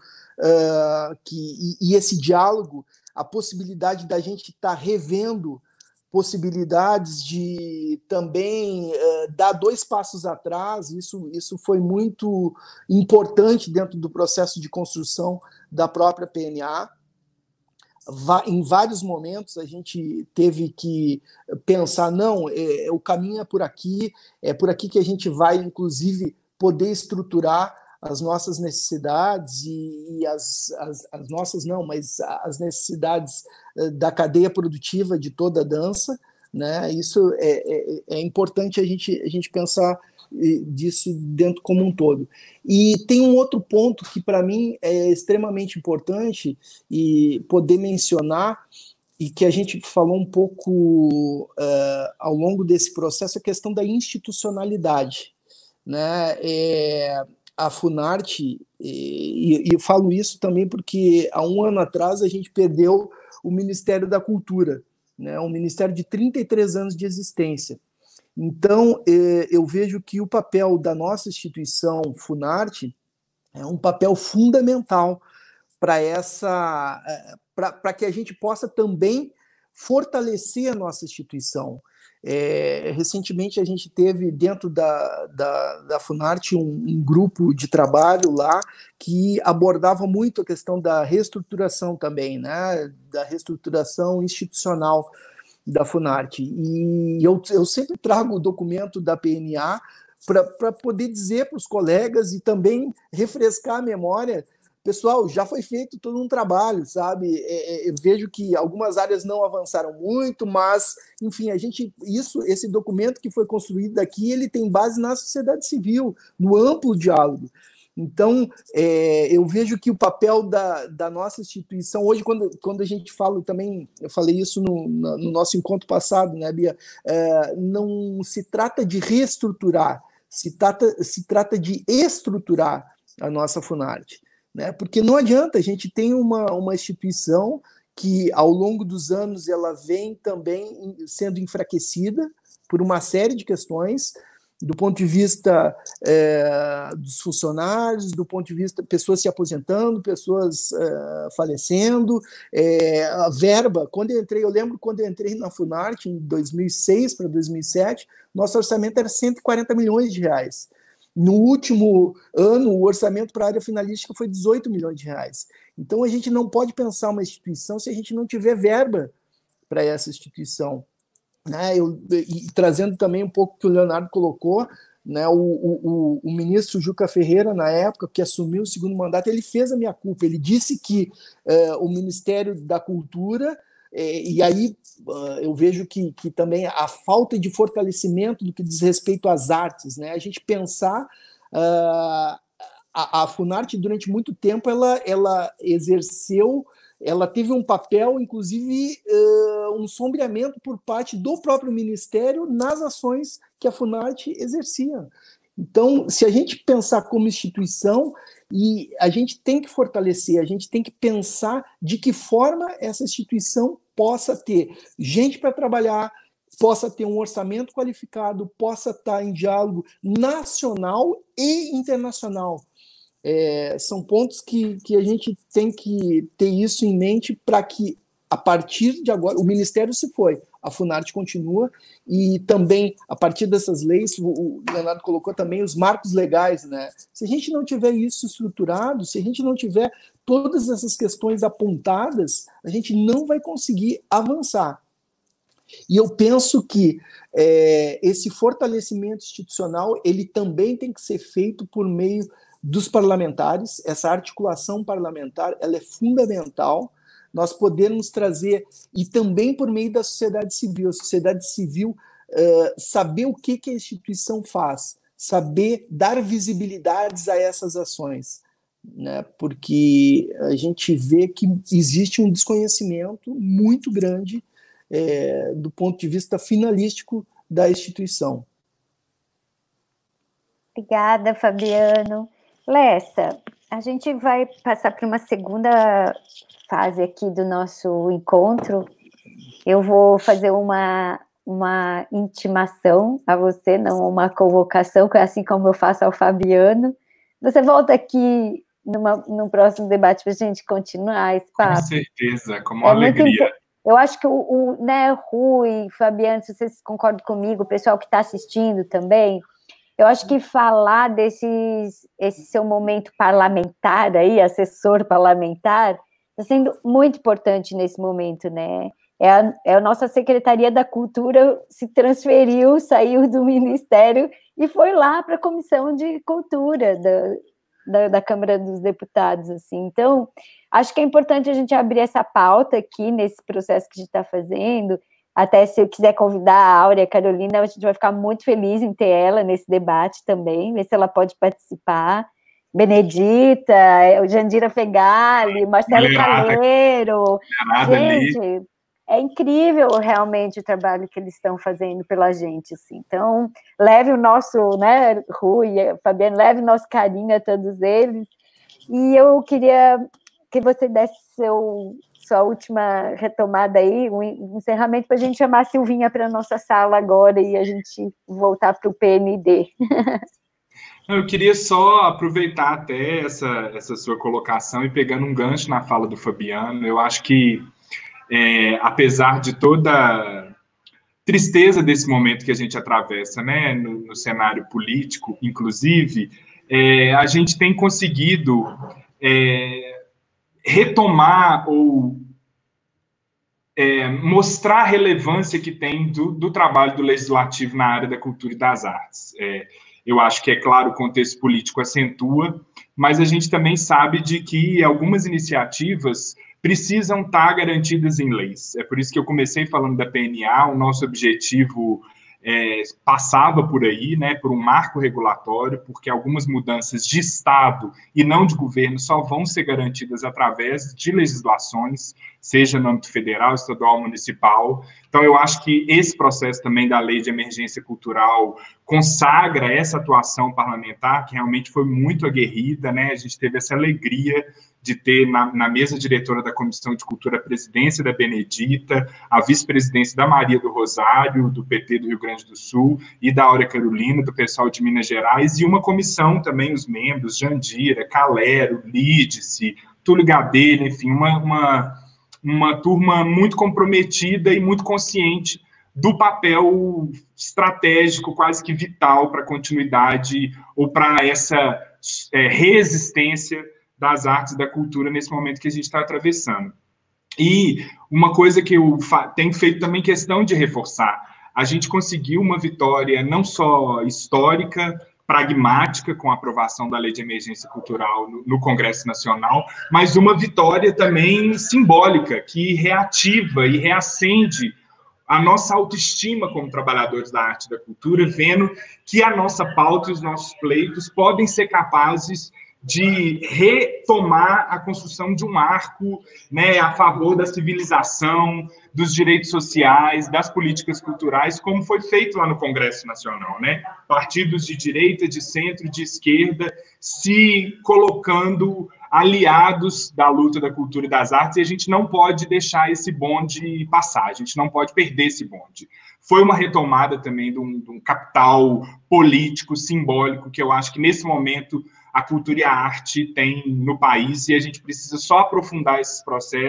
e esse diálogo, a possibilidade da gente estar revendo possibilidades de também dar 2 passos atrás. Isso foi muito importante dentro do processo de construção da própria PNA. Em vários momentos a gente teve que pensar, não, o caminho é por aqui que a gente vai, inclusive, poder estruturar as nossas necessidades e as nossas não, mas as necessidades da cadeia produtiva de toda a dança, né? Isso é importante a gente pensar disso dentro como um todo. E tem um outro ponto que para mim é extremamente importante e poder mencionar, e que a gente falou um pouco ao longo desse processo, a questão da institucionalidade, né? A Funarte, e eu falo isso também porque há 1 ano atrás a gente perdeu o Ministério da Cultura, né? Um ministério de 33 anos de existência. Então, eu vejo que o papel da nossa instituição Funarte é um papel fundamental para que a gente possa também fortalecer a nossa instituição. Recentemente a gente teve dentro da Funarte um grupo de trabalho lá que abordava muito a questão da reestruturação também, né? Da reestruturação institucional da Funarte. E eu sempre trago o documento da PNA para poder dizer para os colegas e também refrescar a memória. Pessoal, já foi feito todo um trabalho, sabe? Eu vejo que algumas áreas não avançaram muito, mas, enfim, esse documento que foi construído aqui, ele tem base na sociedade civil, no amplo diálogo. Então, eu vejo que o papel da nossa instituição, hoje, quando a gente fala também, eu falei isso no nosso encontro passado, né, Bia? Não se trata de reestruturar, se trata de estruturar a nossa Funarte. Né? Porque não adianta, a gente tem uma instituição que, ao longo dos anos, ela vem também sendo enfraquecida por uma série de questões, do ponto de vista dos funcionários, do ponto de vista de pessoas se aposentando, pessoas falecendo, a verba. Eu lembro quando eu entrei na Funarte, em 2006 para 2007, nosso orçamento era 140 milhões de reais. No último ano, o orçamento para a área finalística foi 18 milhões de reais. Então, a gente não pode pensar uma instituição se a gente não tiver verba para essa instituição. Né? E trazendo também um pouco o que o Leonardo colocou, né? O ministro Juca Ferreira, na época, que assumiu o 2º mandato, ele fez a meia-culpa. Ele disse que o Ministério da Cultura... E aí eu vejo que também a falta de fortalecimento do que diz respeito às artes, né? A gente pensar a Funarte durante muito tempo ela exerceu, ela teve um papel, inclusive um sombreamento por parte do próprio Ministério nas ações que a Funarte exercia. Então, se a gente pensar como instituição, e a gente tem que fortalecer, a gente tem que pensar de que forma essa instituição possa ter gente para trabalhar, possa ter um orçamento qualificado, possa estar em diálogo nacional e internacional. São pontos que a gente tem que ter isso em mente para que, a partir de agora, o Ministério se foi. a Funarte continua, e também, a partir dessas leis, o Leonardo colocou também os marcos legais, né? Se a gente não tiver isso estruturado, se a gente não tiver todas essas questões apontadas, a gente não vai conseguir avançar. E eu penso que esse fortalecimento institucional ele também tem que ser feito por meio dos parlamentares. Essa articulação parlamentar ela é fundamental. Nós podemos trazer, e também por meio da sociedade civil, saber o que a instituição faz, saber dar visibilidades a essas ações, né? Porque a gente vê que existe um desconhecimento muito grande do ponto de vista finalístico da instituição. Obrigada, Fabiano. Lessa, a gente vai passar para uma segunda fase aqui do nosso encontro. Eu vou fazer uma intimação a você, não uma convocação, assim como eu faço ao Fabiano. Você volta aqui no próximo debate para a gente continuar esse papo? Com certeza, com uma alegria. Eu acho que né, Rui, Fabiano, se vocês concordam comigo, o pessoal que está assistindo também, eu acho que falar esse seu momento parlamentar aí, assessor parlamentar, está sendo muito importante nesse momento, né? A nossa Secretaria da Cultura se transferiu, saiu do Ministério e foi lá para a Comissão de Cultura da Câmara dos Deputados, assim. Então, acho que é importante a gente abrir essa pauta aqui, nesse processo que a gente está fazendo. Até se eu quiser convidar a Áurea e a Carolina, a gente vai ficar muito feliz em ter ela nesse debate também, ver se ela pode participar. Benedita, Jandira Fegali, Marcelo Caleiro. Gente, é incrível realmente o trabalho que eles estão fazendo pela gente, assim. Então, leve o nosso, né, Rui, Fabiano, leve o nosso carinho a todos eles. E eu queria que você desse sua última retomada aí, um encerramento, para a gente chamar a Silvinha para a nossa sala agora e a gente voltar para o PND. Eu queria só aproveitar até essa sua colocação e pegando um gancho na fala do Fabiano. Eu acho que, apesar de toda tristeza desse momento que a gente atravessa, né, no cenário político, inclusive, a gente tem conseguido retomar ou mostrar a relevância que tem do trabalho do Legislativo na área da cultura e das artes. Eu acho que, é claro, o contexto político acentua, mas a gente também sabe de que algumas iniciativas precisam estar garantidas em leis. É por isso que eu comecei falando da PNA, o nosso objetivo passava por aí, né, por um marco regulatório, porque algumas mudanças de Estado e não de governo só vão ser garantidas através de legislações, seja no âmbito federal, estadual, municipal. Então, eu acho que esse processo também da Lei de Emergência Cultural consagra essa atuação parlamentar, que realmente foi muito aguerrida, né? A gente teve essa alegria de ter na mesa diretora da Comissão de Cultura a presidência da Benedita, a vice-presidência da Maria do Rosário, do PT do Rio Grande do Sul, e da Áurea Carolina, do pessoal de Minas Gerais, e uma comissão também, os membros, Jandira, Calero, Lídice, Túlio Gadelha, enfim, uma turma muito comprometida e muito consciente do papel estratégico, quase que vital para a continuidade ou para essa resistência das artes e da cultura nesse momento que a gente está atravessando. E uma coisa que eu tenho feito também questão de reforçar, a gente conseguiu uma vitória não só histórica, pragmática, com a aprovação da Lei de Emergência Cultural no Congresso Nacional, mas uma vitória também simbólica, que reativa e reacende a nossa autoestima como trabalhadores da arte e da cultura, vendo que a nossa pauta e os nossos pleitos podem ser capazes de retomar a construção de um marco, né, a favor da civilização, dos direitos sociais, das políticas culturais, como foi feito lá no Congresso Nacional, né? Partidos de direita, de centro, de esquerda, se colocando aliados da luta da cultura e das artes, e a gente não pode deixar esse bonde passar, a gente não pode perder esse bonde. Foi uma retomada também de um capital político, simbólico, que eu acho que nesse momento a cultura e a arte têm no país, e a gente precisa só aprofundar esses processos,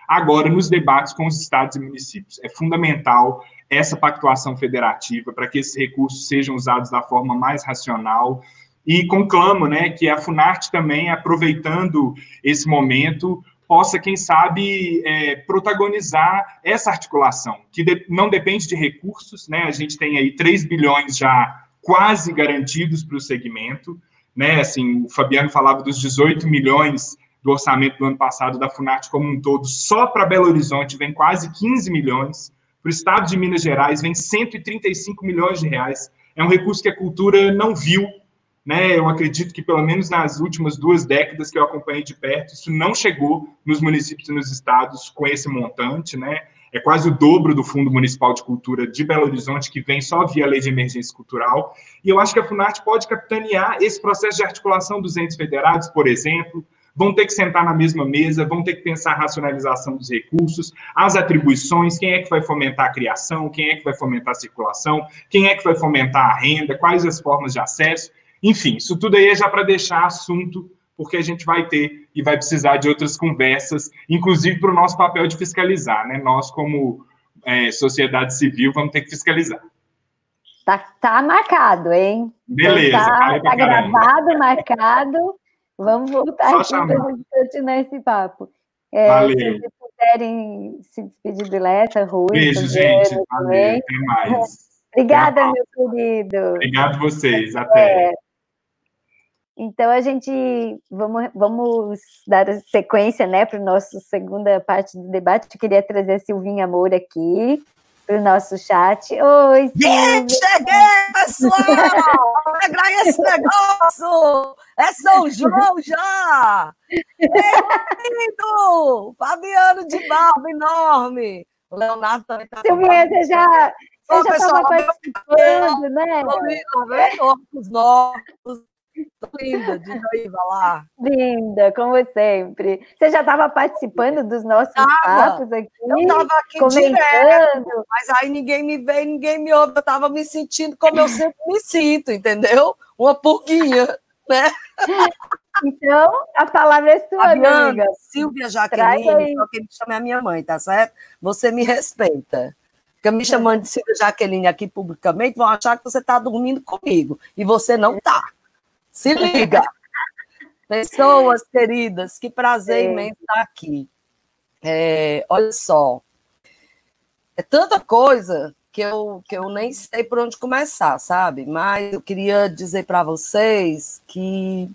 agora nos debates com os estados e municípios. É fundamental essa pactuação federativa para que esses recursos sejam usados da forma mais racional e conclamo, né, que a Funarte também, aproveitando esse momento, possa, quem sabe, protagonizar essa articulação, que não depende de recursos, né? A gente tem aí 3 bilhões já quase garantidos para o segmento, né? Assim, o Fabiano falava dos 18 milhões do orçamento do ano passado da Funarte como um todo, só para Belo Horizonte vem quase 15 milhões, para o estado de Minas Gerais vem 135 milhões de reais, é um recurso que a cultura não viu, né? Eu acredito que, pelo menos nas últimas 2 décadas que eu acompanhei de perto, isso não chegou nos municípios e nos estados com esse montante, né? É quase o dobro do Fundo Municipal de Cultura de Belo Horizonte, que vem só via Lei de Emergência Cultural. E eu acho que a Funarte pode capitanear esse processo de articulação dos entes federados, por exemplo. Vão ter que sentar na mesma mesa, vão ter que pensar a racionalização dos recursos, as atribuições, quem é que vai fomentar a criação, quem é que vai fomentar a circulação, quem é que vai fomentar a renda, quais as formas de acesso. Enfim, isso tudo aí é já para deixar assunto, porque a gente vai ter e vai precisar de outras conversas, inclusive para o nosso papel de fiscalizar, né? Nós, como sociedade civil, vamos ter que fiscalizar. Tá marcado, hein? Beleza. Então tá gravado, marcado. Vamos voltar Só aqui para a gente continuar esse papo. Valeu. Se vocês puderem se despedir do Lessa, Rui, beijo, Fabiano, gente. Valeu. Até mais. Obrigada, meu querido. Obrigado vocês. Até. Então, a gente vamos dar sequência, né, para a nossa segunda parte do debate. Eu queria trazer a Silvinha Moura aqui para o nosso chat. Oi, Silvia! Cheguei, pessoal! Alegrar esse negócio! É São João já! Lindo! Fabiano de barba enorme! O Leonardo também está... Silvinha, você já estava participando, né? Os novos. Linda, de noiva lá. Linda, como sempre. Você já estava participando dos nossos papos aqui? Eu estava aqui comentando. Direto, mas aí ninguém me vê, ninguém me ouve. Eu estava me sentindo como eu sempre me sinto, entendeu? Uma pulguinha, né? Então, a palavra é sua, Fabiana, amiga. Silvia Jaqueline, só que ele chama a minha mãe, tá certo? Você me respeita. Porque me chamando de Silvia Jaqueline aqui publicamente, vão achar que você está dormindo comigo. E você não está. Se liga! Pessoas queridas, que prazer imenso estar aqui. Olha só, é tanta coisa que eu nem sei por onde começar, sabe? Mas eu queria dizer para vocês que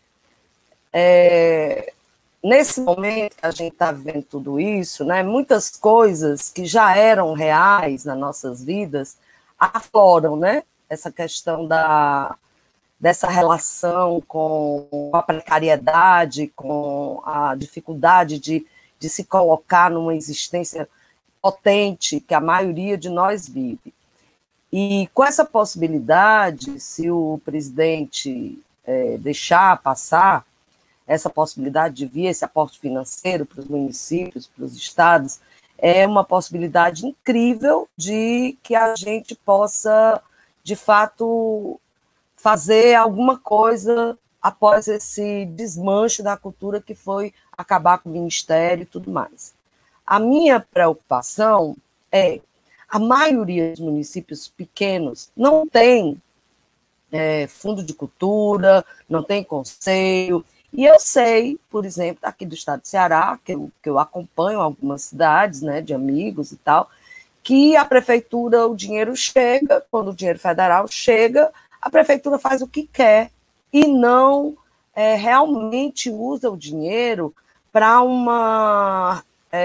nesse momento que a gente está vivendo tudo isso, né, muitas coisas que já eram reais nas nossas vidas afloram, né? Essa questão dessa relação com a precariedade, com a dificuldade de se colocar numa existência potente que a maioria de nós vive. E com essa possibilidade, se o presidente deixar passar essa possibilidade de vir esse aporte financeiro para os municípios, para os estados, é uma possibilidade incrível de que a gente possa, de fato, fazer alguma coisa após esse desmanche da cultura que foi acabar com o ministério e tudo mais. A minha preocupação é a maioria dos municípios pequenos não tem fundo de cultura, não tem conselho, e eu sei, por exemplo, aqui do estado do Ceará, que eu acompanho algumas cidades, né, de amigos e tal, que a prefeitura, o dinheiro chega, quando o dinheiro federal chega, a prefeitura faz o que quer e não realmente usa o dinheiro para uma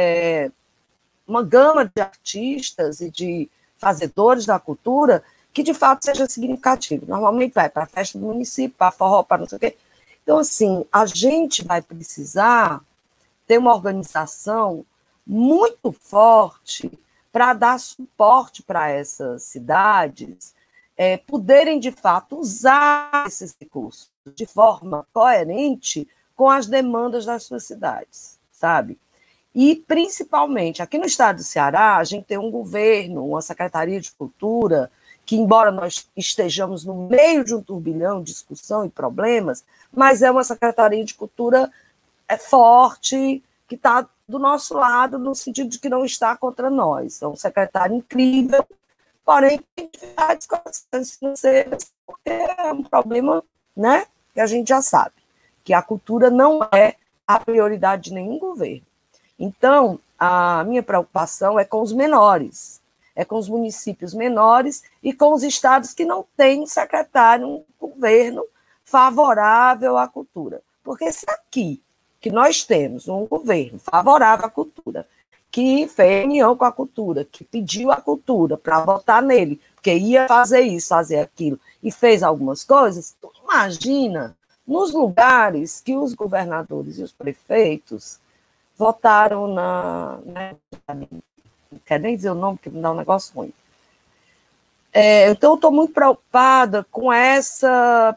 gama de artistas e de fazedores da cultura que, de fato, seja significativo. Normalmente vai para a festa do município, para forró, para não sei o quê. Então, assim, a gente vai precisar ter uma organização muito forte para dar suporte para essas cidades poderem, de fato, usar esses recursos de forma coerente com as demandas das suas cidades, sabe? E, principalmente, aqui no estado do Ceará, a gente tem um governo, uma Secretaria de Cultura, que, embora nós estejamos no meio de um turbilhão de discussão e problemas, mas é uma Secretaria de Cultura forte, que está do nosso lado, no sentido de que não está contra nós. É um secretário incrível, porém, tem dificuldades com as questões financeiras, porque é um problema, né, que a gente já sabe, que a cultura não é a prioridade de nenhum governo. Então, a minha preocupação é com os menores, é com os municípios menores e com os estados que não têm um secretário, um governo favorável à cultura. Porque se aqui, que nós temos um governo favorável à cultura, que fez união com a cultura, que pediu a cultura para votar nele, porque ia fazer isso, fazer aquilo, e fez algumas coisas, tu imagina nos lugares que os governadores e os prefeitos votaram né, não quero nem dizer o nome, porque me dá um negócio ruim. Então, eu estou muito preocupada com essa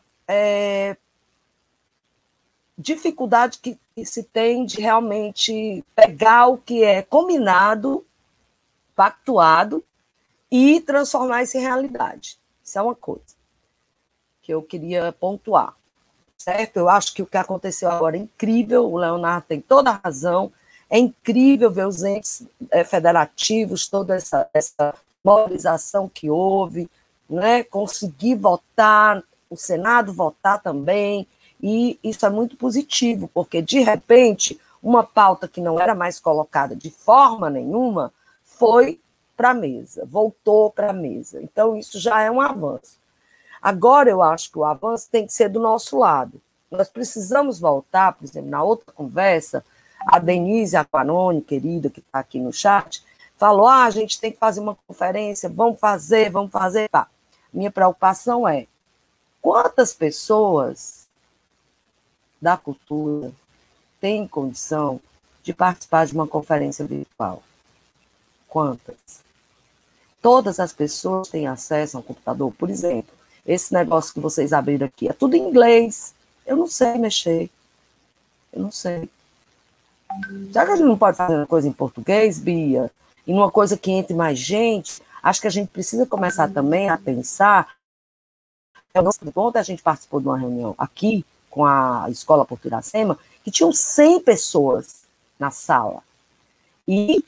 dificuldade que se tem de realmente pegar o que é combinado, pactuado, e transformar isso em realidade. Isso é uma coisa que eu queria pontuar, certo? Eu acho que o que aconteceu agora é incrível, o Leonardo tem toda a razão, é incrível ver os entes federativos, toda essa mobilização que houve, né? Conseguir votar, o Senado votar também, e isso é muito positivo, porque, de repente, uma pauta que não era mais colocada de forma nenhuma foi para a mesa, voltou para a mesa. Então, isso já é um avanço. Agora, eu acho que o avanço tem que ser do nosso lado. Nós precisamos voltar, por exemplo, na outra conversa, a Denise Aquanoni, querida, que está aqui no chat, falou, a gente tem que fazer uma conferência, vamos fazer. Pá. Minha preocupação é, quantas pessoas da cultura têm condição de participar de uma conferência virtual? Quantas? Todas as pessoas têm acesso a um computador, por exemplo. Esse negócio que vocês abriram aqui é tudo em inglês. Eu não sei mexer. Eu não sei. Já que a gente não pode fazer uma coisa em português, Bia, e numa coisa que entre mais gente, acho que a gente precisa começar também a pensar. Ontem a gente participou de uma reunião aqui com a Escola Porto Iracema, que tinham 100 pessoas na sala. E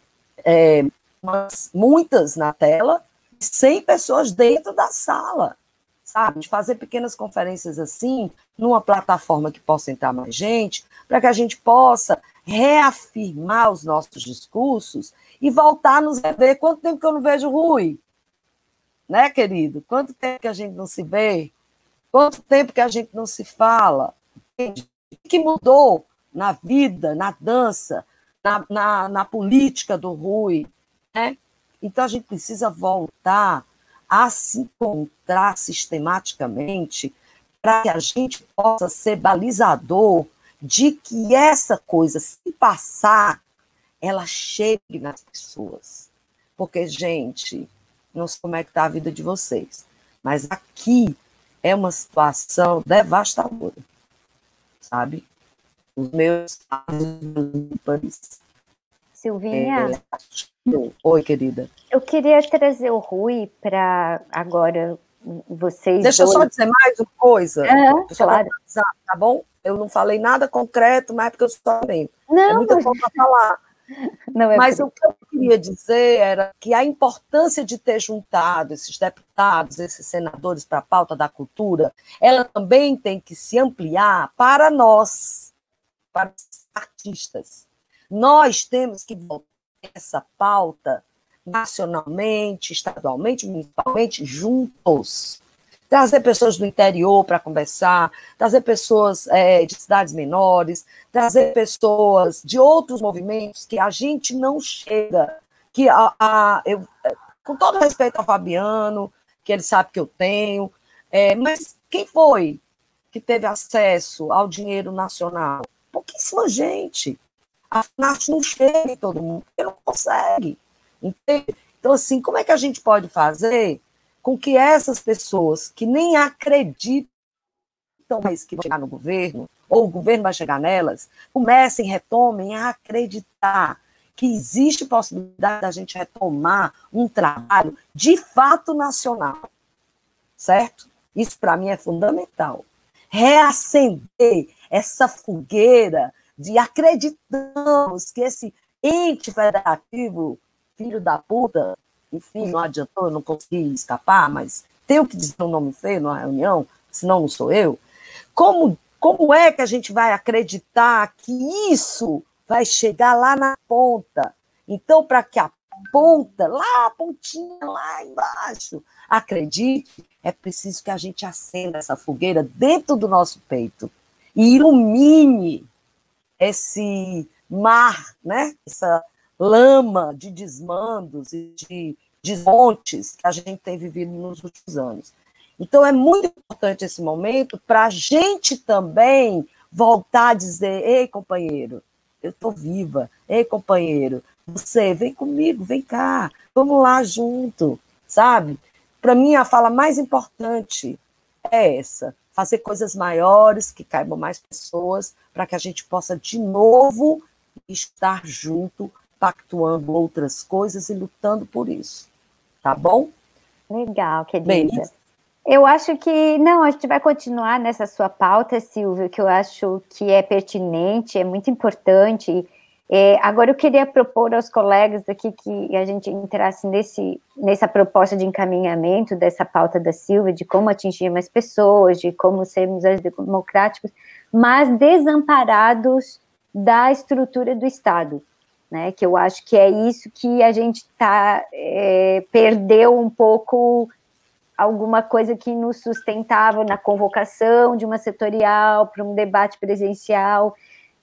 muitas na tela, 100 pessoas dentro da sala, sabe? De fazer pequenas conferências assim, numa plataforma que possa entrar mais gente, para que a gente possa reafirmar os nossos discursos e voltar a nos rever. Quanto tempo que eu não vejo o Rui? Né, querido? Quanto tempo que a gente não se vê? Quanto tempo que a gente não se fala? O que mudou na vida, na dança, na política do Rui? Né? Então, a gente precisa voltar a se encontrar sistematicamente para que a gente possa ser balizador de que essa coisa, se passar, ela chegue nas pessoas. Porque, gente, não sei como é que está a vida de vocês, mas aqui é uma situação devastadora, sabe? Os meus pais. Silvinha? Oi, querida. Eu queria trazer o Rui para agora vocês. Deixa eu só dizer mais uma coisa. Claro. Tá bom? Eu não falei nada concreto, mas é porque eu sou também. Não, é muita coisa para falar. Não é mas o que eu queria dizer era que a importância de ter juntado esses deputados, esses senadores para a pauta da cultura, ela também tem que se ampliar para nós, para os artistas. Nós temos que voltar essa pauta nacionalmente, estadualmente, municipalmente, juntos. Trazer pessoas do interior para conversar, trazer pessoas de cidades menores, trazer pessoas de outros movimentos que a gente não chega. Que com todo respeito ao Fabiano, que ele sabe que eu tenho, mas quem foi que teve acesso ao dinheiro nacional? Pouquíssima gente. A FNARTE não chega em todo mundo, porque não consegue. Entende? Então, assim, como é que a gente pode fazer com que essas pessoas que nem acreditam mais que vão chegar no governo, ou o governo vai chegar nelas, comecem, retomem a acreditar que existe possibilidade da gente retomar um trabalho de fato nacional, certo? Isso, para mim, é fundamental. Reacender essa fogueira de acreditamos que esse ente federativo, filho da puta, enfim, não adiantou, eu não consegui escapar, mas tenho que dizer um nome feio numa reunião, senão não sou eu. Como é que a gente vai acreditar que isso vai chegar lá na ponta? Então, para que a ponta, lá a pontinha, lá embaixo, acredite, é preciso que a gente acenda essa fogueira dentro do nosso peito e ilumine esse mar, né? Essa lama de desmandos e de desmontes que a gente tem vivido nos últimos anos. Então, é muito importante esse momento para a gente também voltar a dizer: ei, companheiro, eu estou viva. Ei, companheiro, você, vem comigo, vem cá, vamos lá junto, sabe? Para mim, a fala mais importante é essa: fazer coisas maiores, que caibam mais pessoas, para que a gente possa, de novo, estar junto, pactuando outras coisas e lutando por isso. Tá bom? Legal, querida. Bem, eu acho que, não, a gente vai continuar nessa sua pauta, Silvio, que eu acho que é pertinente, é muito importante. Agora eu queria propor aos colegas aqui que a gente entrasse nessa proposta de encaminhamento dessa pauta da Silvia, de como atingir mais pessoas, de como sermos democráticos, mas desamparados da estrutura do Estado, né? Que eu acho que é isso que a gente perdeu um pouco, alguma coisa que nos sustentava na convocação de uma setorial para um debate presencial,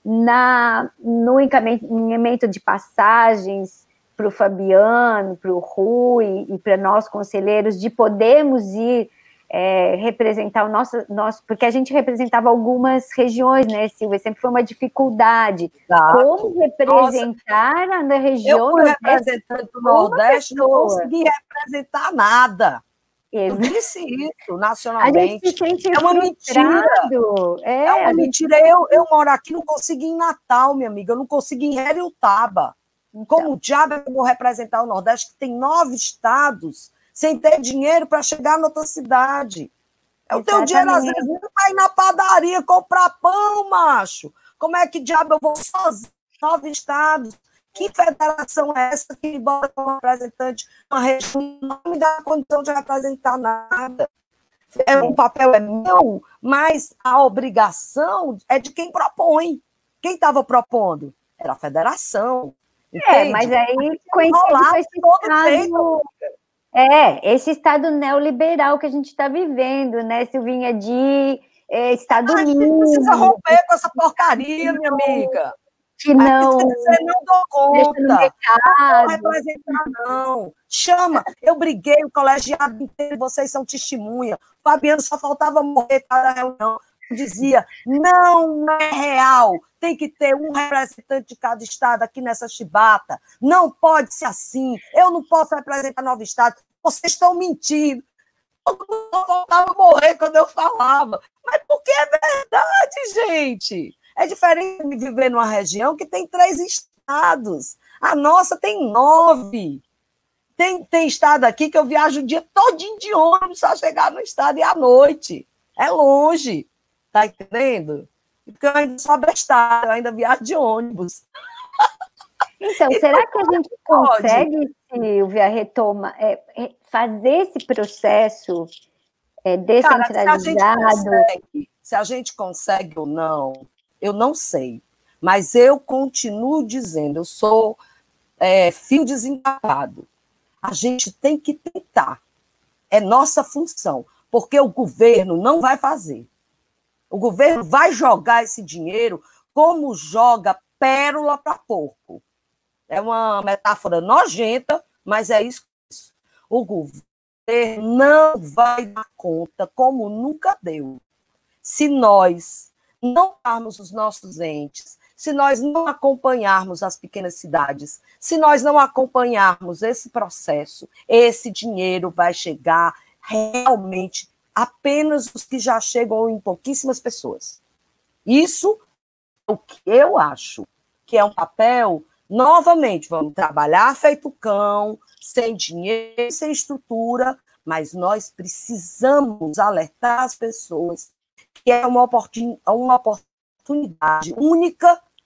no encaminhamento de passagens para o Fabiano, para o Rui e para nós conselheiros, de podermos ir representar o nosso, porque a gente representava algumas regiões, né, Silvia? Sempre foi uma dificuldade. Exato. Como representar a região eu fui representante do Nordeste, não consegui representar nada. Eu disse isso nacionalmente. A gente se sente é uma mentira. É uma mentira. Eu moro aqui, não consegui em Natal, minha amiga. Eu não consegui em Heriotaba. Então. Como diabo eu vou representar o Nordeste, que tem 9 estados, sem ter dinheiro para chegar na outra cidade? Eu tenho dinheiro, às vezes, para ir na padaria comprar pão, macho. Como é que diabo eu vou sozinho em 9 estados? Que federação é essa que bota como representante uma região, não me dá a condição de representar nada? O papel é meu, mas a obrigação é de quem propõe. Quem estava propondo? Era a federação. Entende? Mas aí coincide com esse estado neoliberal que a gente está vivendo, né, Silvinha, de Estado Unido. A gente precisa romper com essa porcaria, minha amiga. Que não... Você não dou conta. Não vou representar, não. Chama. Eu briguei o colegiado inteiro, vocês são testemunha. O Fabiano só faltava morrer cada reunião. Eu dizia, não é real. Tem que ter um representante de cada estado aqui nessa chibata. Não pode ser assim. Eu não posso representar 9 estados. Vocês estão mentindo. Todo mundo só faltava morrer quando eu falava. Mas porque é verdade, gente. É diferente de viver numa região que tem 3 estados. A nossa tem 9. Tem estado aqui que eu viajo o dia todinho de ônibus só chegar no estado e à noite. É longe. Tá entendendo? Porque eu ainda sou abestada, eu ainda viajo de ônibus. Então, será que a gente consegue, Silvia, fazer esse processo descentralizado? Cara, se a gente consegue ou não, eu não sei, mas eu continuo dizendo, eu sou fio desencapado. A gente tem que tentar. É nossa função, porque o governo não vai fazer. O governo vai jogar esse dinheiro como joga pérola para porco. É uma metáfora nojenta, mas é isso. O governo não vai dar conta, como nunca deu. Se nós não darmos os nossos entes, se nós não acompanharmos as pequenas cidades, se nós não acompanharmos esse processo, esse dinheiro vai chegar realmente apenas os que já chegam em pouquíssimas pessoas. Isso é o que eu acho que é um papel, novamente, vamos trabalhar feito cão, sem dinheiro, sem estrutura, mas nós precisamos alertar as pessoas que é uma oportunidade única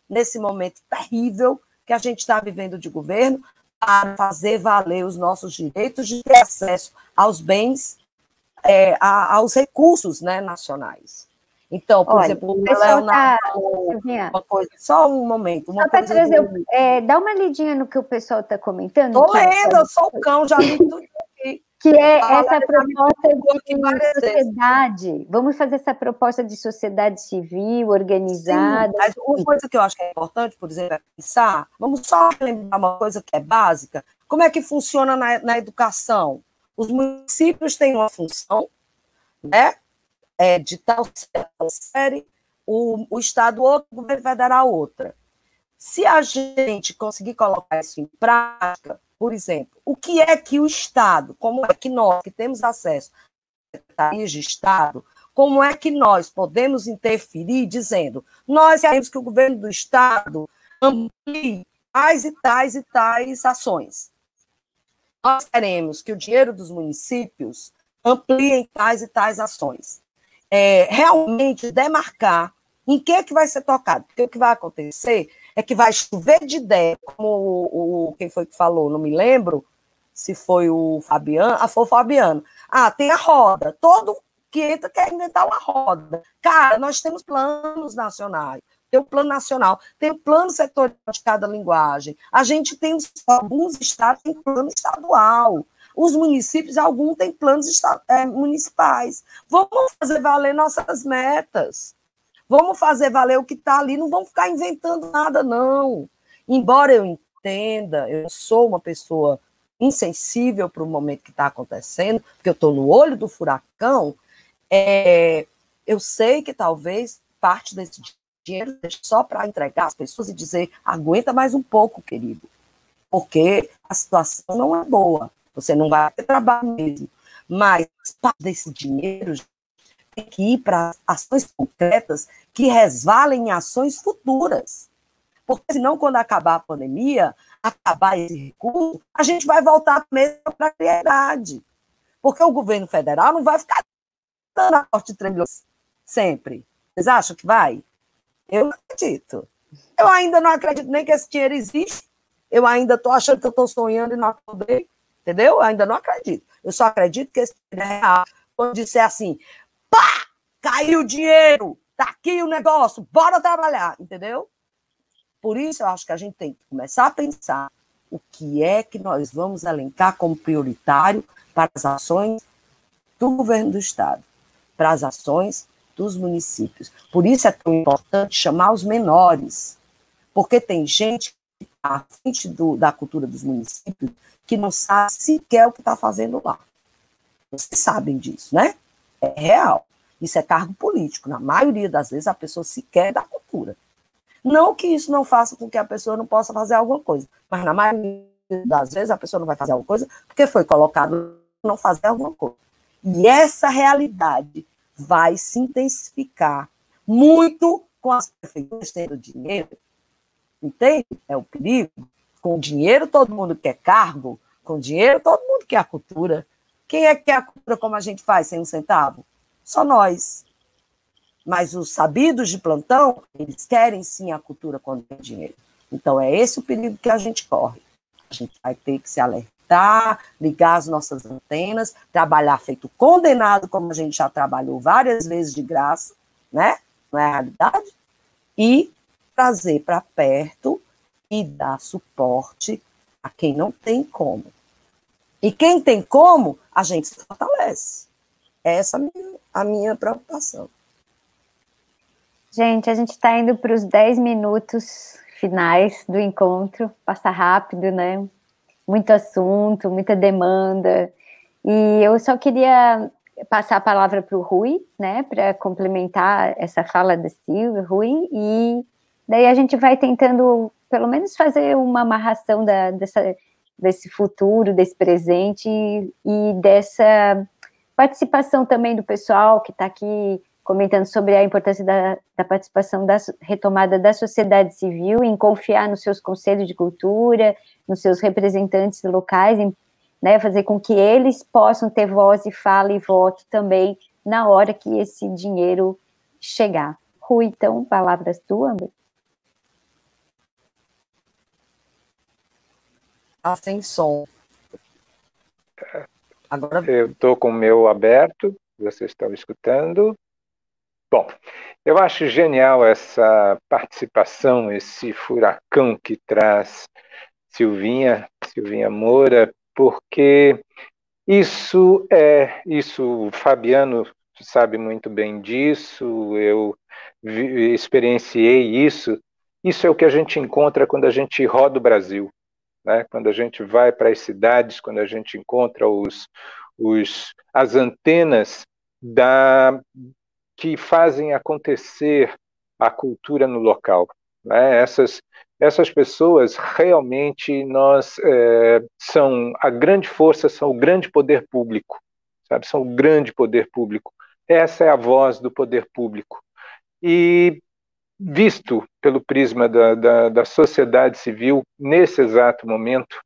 nesse momento terrível que a gente está vivendo de governo, para fazer valer os nossos direitos de ter acesso aos bens, aos recursos, né, nacionais. Então, por exemplo, o Leonardo falou uma coisa, só um momento. Só para trazer, dá uma lidinha no que o pessoal está comentando. Estou lendo, eu sou o cão, já li tudo aqui. Que é essa proposta de sociedade. Vamos fazer essa proposta de sociedade civil, organizada. Sim, mas uma coisa que eu acho que é importante, por exemplo, é pensar, vamos só lembrar uma coisa que é básica, como é que funciona na educação? Os municípios têm uma função, né? De tal série, o Estado outra, o governo federal outra. Se a gente conseguir colocar isso em prática, por exemplo, o que é que o Estado, como é que nós, que temos acesso às secretarias de Estado, como é que nós podemos interferir dizendo, nós queremos que o governo do Estado amplie tais e tais e tais ações. Nós queremos que o dinheiro dos municípios amplie tais e tais ações. Realmente demarcar em que vai ser tocado, porque o que vai acontecer é que vai chover de ideia, como quem foi que falou, não me lembro se foi o Fabiano, foi o Fabiano. Tem a roda, todo que entra quer inventar uma roda. Cara, nós temos planos nacionais, tem o plano nacional, tem o plano setorial de cada linguagem, a gente tem, alguns estados têm plano estadual, os municípios, alguns têm planos municipais. Vamos fazer valer nossas metas. Vamos fazer valer o que está ali, não vamos ficar inventando nada, não. Embora eu entenda, eu sou uma pessoa insensível para o momento que está acontecendo, porque eu estou no olho do furacão, eu sei que talvez parte desse dinheiro seja só para entregar às pessoas e dizer, aguenta mais um pouco, querido, porque a situação não é boa, você não vai ter trabalho mesmo, mas parte desse dinheiro tem que ir para ações concretas que resvalem em ações futuras. Porque senão, quando acabar a pandemia, acabar esse recurso, a gente vai voltar mesmo para a realidade. Porque o governo federal não vai ficar dando aporte de 3 milhões sempre. Vocês acham que vai? Eu não acredito. Eu ainda não acredito nem que esse dinheiro existe. Eu ainda estou achando que eu estou sonhando e não acordei. Entendeu? Eu ainda não acredito. Eu só acredito que esse dinheiro é real. Quando disser assim, pá! Caiu o dinheiro, tá aqui o negócio, bora trabalhar, entendeu? Por isso, eu acho que a gente tem que começar a pensar o que é que nós vamos elencar como prioritário para as ações do governo do Estado, para as ações dos municípios. Por isso é tão importante chamar os menores, porque tem gente à frente da cultura dos municípios que não sabe sequer o que está fazendo lá. Vocês sabem disso, né? É real. Isso é cargo político. Na maioria das vezes, a pessoa sequer é da cultura. Não que isso não faça com que a pessoa não possa fazer alguma coisa, mas na maioria das vezes a pessoa não vai fazer alguma coisa porque foi colocado não fazer alguma coisa. E essa realidade vai se intensificar muito com as prefeituras tendo dinheiro. Entende? É o perigo. Com dinheiro todo mundo quer cargo, com dinheiro todo mundo quer a cultura. Quem é que quer a cultura como a gente faz sem um centavo? Só nós. Mas os sabidos de plantão, eles querem sim a cultura quando tem dinheiro. Então é esse o perigo que a gente corre. A gente vai ter que se alertar, ligar as nossas antenas, trabalhar feito condenado, como a gente já trabalhou várias vezes de graça, né? Não é a realidade? E trazer para perto e dar suporte a quem não tem como. E quem tem como, a gente se fortalece. Essa é a minha preocupação. Gente, a gente está indo para os 10 minutos finais do encontro. Passa rápido, né? Muito assunto, muita demanda. E eu só queria passar a palavra para o Rui, né? Para complementar essa fala da Silvia, Rui. E daí a gente vai tentando, pelo menos, fazer uma amarração desse futuro, desse presente e dessa participação também do pessoal que está aqui comentando sobre a importância da participação da retomada da sociedade civil, em confiar nos seus conselhos de cultura, nos seus representantes locais, né, fazer com que eles possam ter voz e fala e voto também na hora que esse dinheiro chegar. Rui, então, palavras tuas? Tá sem som. Agora... Eu estou com o meu aberto, vocês estão escutando. Bom, eu acho genial essa participação, esse furacão que traz Silvinha Moura, porque isso, o Fabiano sabe muito bem disso, eu experienciei isso. Isso é o que a gente encontra quando a gente roda o Brasil, né? Quando a gente vai para as cidades, quando a gente encontra as antenas que fazem acontecer a cultura no local, né? Essas pessoas realmente são a grande força, são o grande poder público, sabe? São o grande poder público. Essa é a voz do poder público. E visto pelo prisma da sociedade civil, nesse exato momento,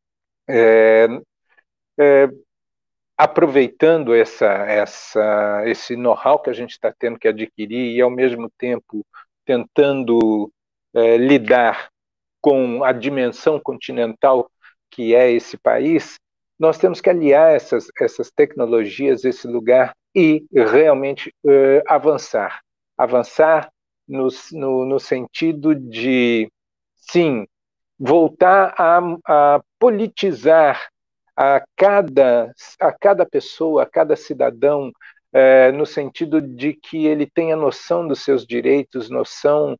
aproveitando esse know-how que a gente está tendo que adquirir e, ao mesmo tempo, tentando lidar com a dimensão continental que é esse país, nós temos que aliar essas tecnologias, esse lugar, e realmente avançar. Avançar no sentido de, sim, voltar a politizar a cada pessoa, a cada cidadão, no sentido de que ele tenha noção dos seus direitos, noção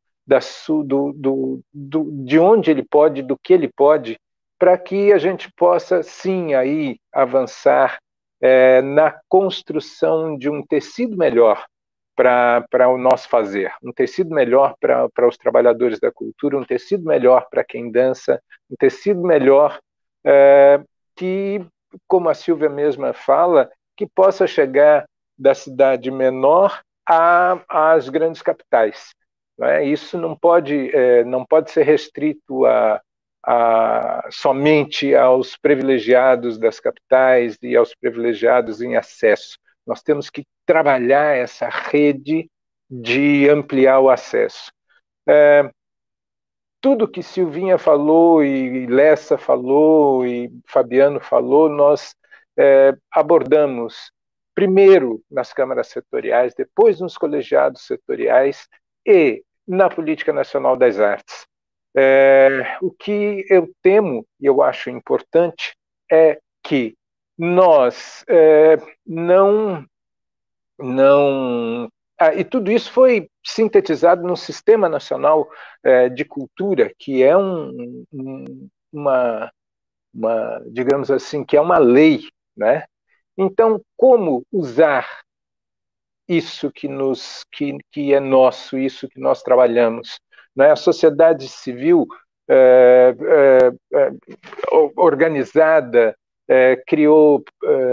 de onde ele pode, do que ele pode, para que a gente possa, sim, aí avançar na construção de um tecido melhor para o nosso fazer, um tecido melhor para os trabalhadores da cultura, um tecido melhor para quem dança, um tecido melhor que, como a Silvia mesma fala, que possa chegar da cidade menor às grandes capitais. Não é? Isso não pode ser restrito somente aos privilegiados das capitais e aos privilegiados em acesso. Nós temos que trabalhar essa rede de ampliar o acesso. Tudo que Silvinha falou, e Lessa falou, e Fabiano falou, nós abordamos primeiro nas câmaras setoriais, depois nos colegiados setoriais e na Política Nacional das Artes. O que eu temo, e eu acho importante, é que nós e tudo isso foi sintetizado no Sistema Nacional de Cultura, que é digamos assim, que é uma lei, né? Então, como usar isso que é nosso, isso que nós trabalhamos, né? A sociedade civil organizada criou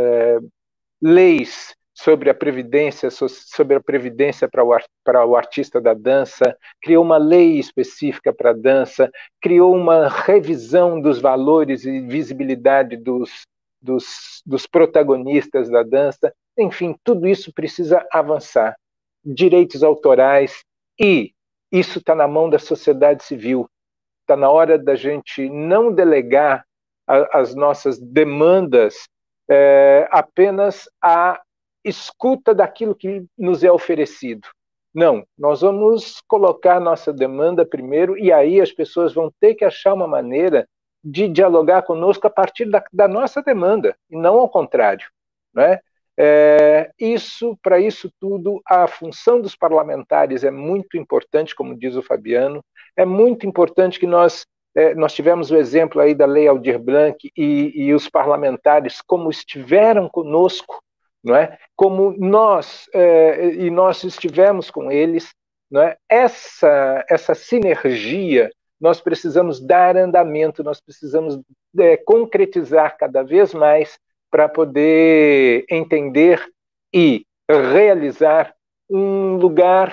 leis sobre a previdência para o artista da dança, criou uma lei específica para a dança, criou uma revisão dos valores e visibilidade dos protagonistas da dança. Enfim, tudo isso precisa avançar. Direitos autorais, e isso está na mão da sociedade civil. Está na hora da gente não delegar as nossas demandas apenas à escuta daquilo que nos é oferecido. Não, nós vamos colocar nossa demanda primeiro, e aí as pessoas vão ter que achar uma maneira de dialogar conosco a partir da nossa demanda, e não ao contrário, né? Para isso tudo, a função dos parlamentares é muito importante, como diz o Fabiano. É muito importante que nós tivemos o exemplo aí da Lei Aldir Blanc, e os parlamentares como estiveram conosco, não é? Como nós estivemos com eles, não é? Essa sinergia nós precisamos dar andamento, nós precisamos concretizar cada vez mais para poder entender e realizar um lugar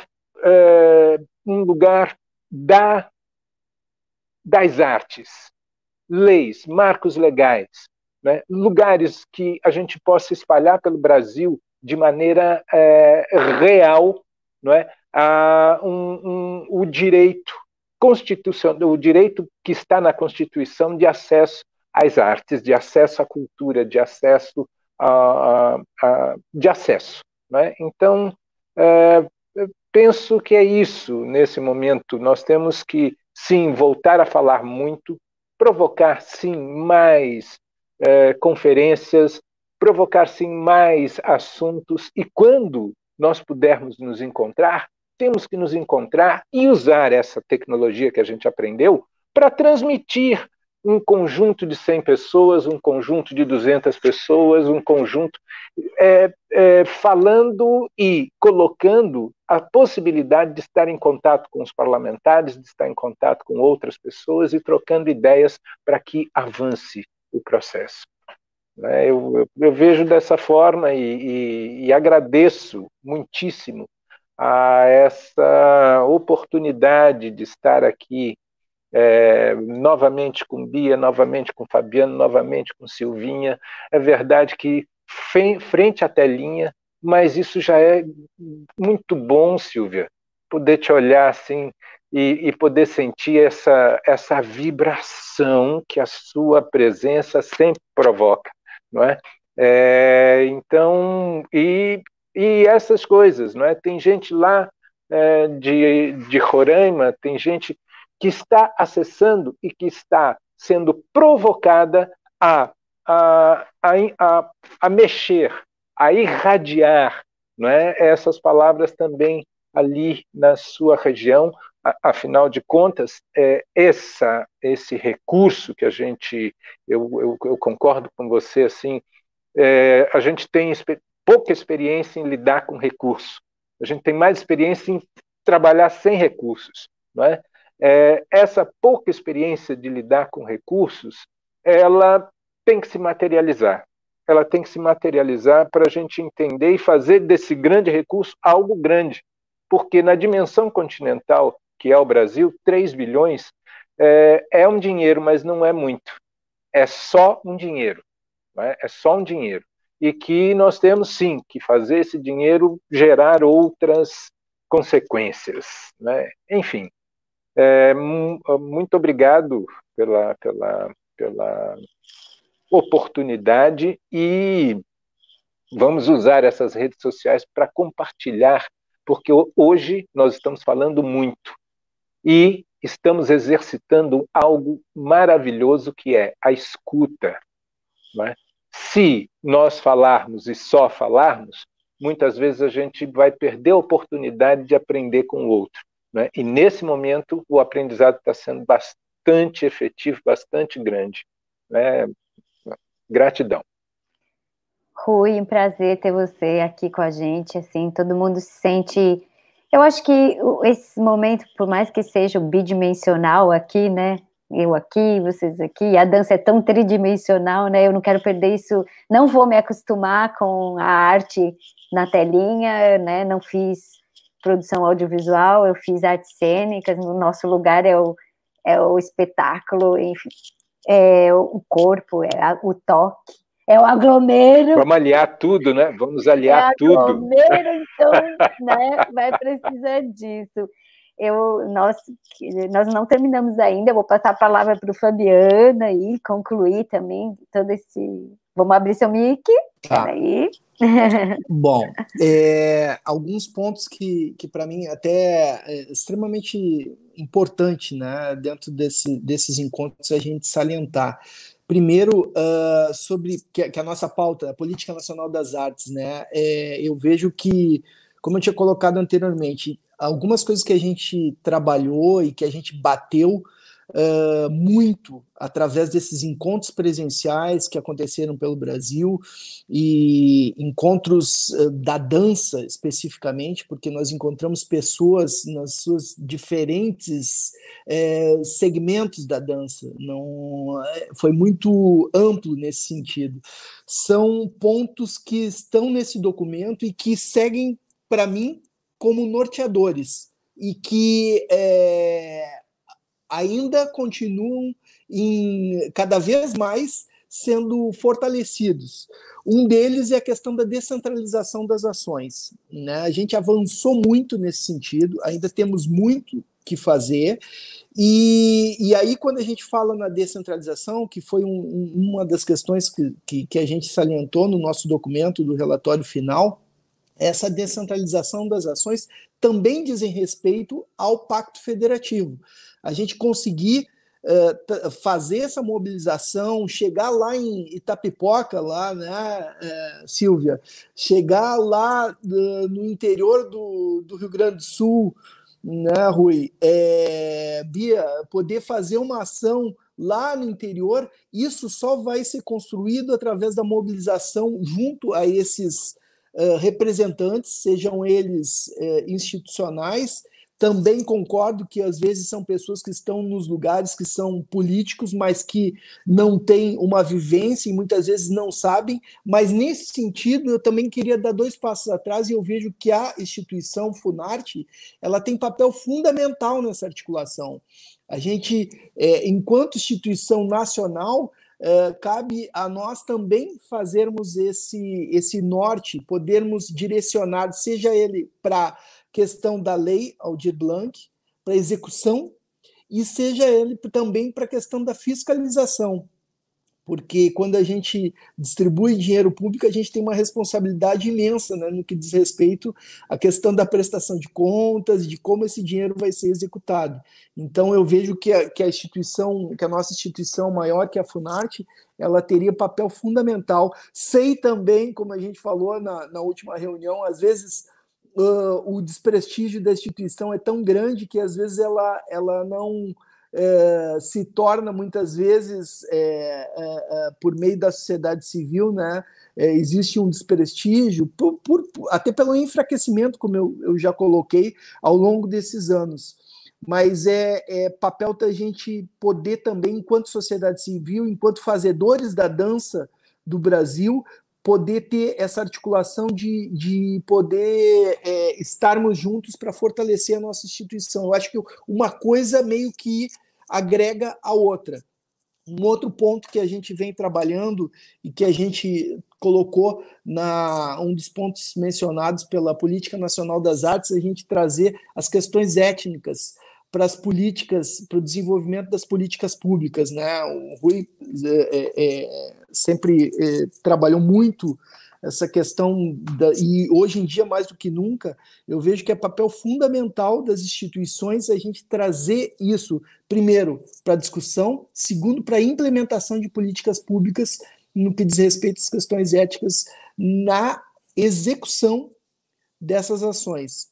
das artes, leis, marcos legais, né? Lugares que a gente possa espalhar pelo Brasil de maneira real, não é? O direito constitucional, o direito que está na Constituição de acesso às artes, de acesso à cultura, de acesso de acesso, né? Então, penso que é isso nesse momento. Nós temos que, sim, voltar a falar muito, provocar, sim, mais conferências, provocar, sim, mais assuntos, e quando nós pudermos nos encontrar, temos que nos encontrar e usar essa tecnologia que a gente aprendeu para transmitir um conjunto de 100 pessoas, um conjunto de 200 pessoas, um conjunto falando e colocando a possibilidade de estar em contato com os parlamentares, de estar em contato com outras pessoas e trocando ideias para que avance o processo. Eu vejo dessa forma e agradeço muitíssimo a essa oportunidade de estar aqui novamente com Bia, novamente com Fabiano, novamente com Silvinha. É verdade que frente à telinha, mas isso já é muito bom, Silvia, poder te olhar assim e poder sentir essa vibração que a sua presença sempre provoca, não é? Então, e essas coisas, não é? Tem gente lá de Roraima, tem gente que está acessando e que está sendo provocada a mexer, a irradiar, não é? Essas palavras também ali na sua região. Afinal de contas, esse recurso que a gente, eu concordo com você, assim, a gente tem pouca experiência em lidar com recursos. A gente tem mais experiência em trabalhar sem recursos, não é? Essa pouca experiência de lidar com recursos, ela tem que se materializar. Ela tem que se materializar para a gente entender e fazer desse grande recurso algo grande. Porque na dimensão continental, que é o Brasil, 3 bilhões é um dinheiro, mas não é muito. É só um dinheiro. Não é? É só um dinheiro. E que nós temos, sim, que fazer esse dinheiro gerar outras consequências. Né? Enfim, muito obrigado pela oportunidade e vamos usar essas redes sociais para compartilhar, porque hoje nós estamos falando muito e estamos exercitando algo maravilhoso que é a escuta. Não é? Se nós falarmos e só falarmos, muitas vezes a gente vai perder a oportunidade de aprender com o outro. Né? E nesse momento o aprendizado está sendo bastante efetivo, bastante grande. Né? Gratidão. Rui, um prazer ter você aqui com a gente, assim, todo mundo se sente... Eu acho que esse momento, por mais que seja bidimensional aqui, né, eu aqui, vocês aqui, a dança é tão tridimensional, né, eu não quero perder isso, não vou me acostumar com a arte na telinha, né, não fiz produção audiovisual, eu fiz artes cênicas, no nosso lugar é o espetáculo, enfim, é o corpo, o toque, é o aglomero. Vamos aliar tudo, né? Vamos aliar tudo. Aglomero, então, né, vai precisar disso. Nós não terminamos ainda, eu vou passar a palavra para o Fabiano e concluir também todo esse... Vamos abrir seu mic? Tá. Peraí. Bom, alguns pontos que para mim até é extremamente importante, né, dentro desses encontros a gente salientar. Primeiro, sobre que a nossa pauta, a Política Nacional das Artes, né, eu vejo que, como eu tinha colocado anteriormente, algumas coisas que a gente trabalhou e que a gente bateu muito através desses encontros presenciais que aconteceram pelo Brasil e encontros da dança especificamente, porque nós encontramos pessoas nas suas diferentes segmentos da dança. Não, foi muito amplo nesse sentido. São pontos que estão nesse documento e que seguem, para mim, como norteadores e que ainda continuam cada vez mais sendo fortalecidos. Um deles é a questão da descentralização das ações. Né? A gente avançou muito nesse sentido, ainda temos muito que fazer. E aí, quando a gente fala na descentralização, que foi uma das questões que a gente salientou no nosso documento do relatório final, essa descentralização das ações também dizem respeito ao Pacto Federativo. A gente conseguir fazer essa mobilização, chegar lá em Itapipoca, lá, né, Silvia, chegar lá no interior do Rio Grande do Sul, né, Rui, Bia, poder fazer uma ação lá no interior, isso só vai ser construído através da mobilização junto a esses representantes, sejam eles institucionais. Também concordo que às vezes são pessoas que estão nos lugares que são políticos, mas que não têm uma vivência e muitas vezes não sabem. Mas nesse sentido, eu também queria dar 2 passos atrás, e eu vejo que a instituição Funarte, ela tem papel fundamental nessa articulação. A gente, enquanto instituição nacional, cabe a nós também fazermos esse norte, podermos direcionar, seja ele para questão da lei Aldir Blanc, para execução, e seja ele também para a questão da fiscalização, porque quando a gente distribui dinheiro público, a gente tem uma responsabilidade imensa, né, no que diz respeito à questão da prestação de contas, de como esse dinheiro vai ser executado. Então, eu vejo que a nossa instituição maior, que é a Funarte, ela teria papel fundamental. Sei também, como a gente falou na última reunião, às vezes o desprestígio da instituição é tão grande que às vezes ela não se torna muitas vezes por meio da sociedade civil, né? Existe um desprestígio até pelo enfraquecimento, como eu já coloquei, ao longo desses anos. Mas é papel da gente poder também, enquanto sociedade civil, enquanto fazedores da dança do Brasil, poder ter essa articulação de poder estarmos juntos para fortalecer a nossa instituição. Eu acho que uma coisa meio que agrega a outra. Um outro ponto que a gente vem trabalhando e que a gente colocou um dos pontos mencionados pela Política Nacional das Artes, a gente trazer as questões étnicas para as políticas, para o desenvolvimento das políticas públicas, né? O Rui sempre trabalhou muito essa questão, e hoje em dia, mais do que nunca, eu vejo que é papel fundamental das instituições a gente trazer isso, primeiro, para a discussão, segundo, para a implementação de políticas públicas no que diz respeito às questões éticas na execução dessas ações.